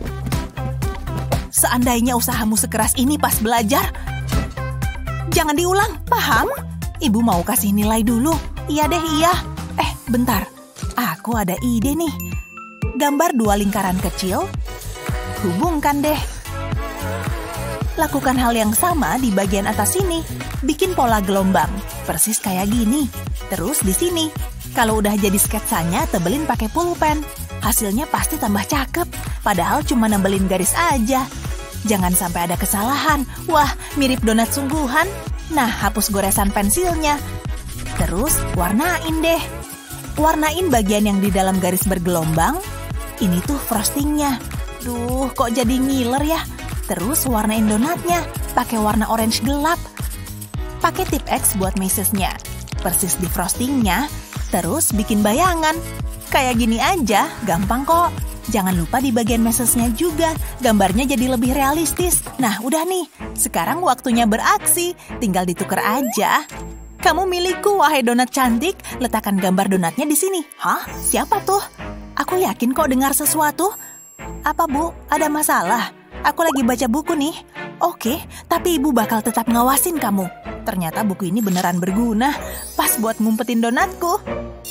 Seandainya usahamu sekeras ini pas belajar, jangan diulang, paham? Ibu mau kasih nilai dulu. Iya deh, iya. Eh, bentar. Aku ada ide nih. Gambar dua lingkaran kecil. Hubungkan deh. Lakukan hal yang sama di bagian atas sini. Bikin pola gelombang. Persis kayak gini. Terus di sini. Kalau udah jadi sketsanya, tebelin pakai pulpen. Hasilnya pasti tambah cakep. Padahal cuma nembelin garis aja. Jangan sampai ada kesalahan. Wah, mirip donat sungguhan. Nah, hapus goresan pensilnya. Terus warnain deh. Warnain bagian yang di dalam garis bergelombang. Ini tuh frostingnya. Duh, kok jadi ngiler ya? Terus warnain donatnya. Pakai warna orange gelap. Pakai tip X buat mesesnya. Persis di frostingnya. Terus bikin bayangan. Kayak gini aja, gampang kok. Jangan lupa di bagian mesesnya juga. Gambarnya jadi lebih realistis. Nah, udah nih. Sekarang waktunya beraksi. Tinggal ditukar aja. Kamu milikku, wahai donat cantik. Letakkan gambar donatnya di sini. Hah? Siapa tuh? Aku yakin kok dengar sesuatu. Apa, Bu? Ada masalah? Aku lagi baca buku nih. Oke, tapi ibu bakal tetap ngawasin kamu. Ternyata buku ini beneran berguna. Pas buat ngumpetin donatku.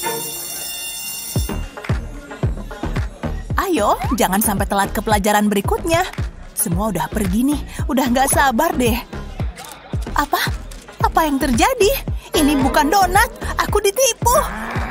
Ayo, jangan sampai telat ke pelajaran berikutnya. Semua udah pergi nih. Udah nggak sabar deh. Apa? Apa yang terjadi? Ini bukan donat. Aku ditipu.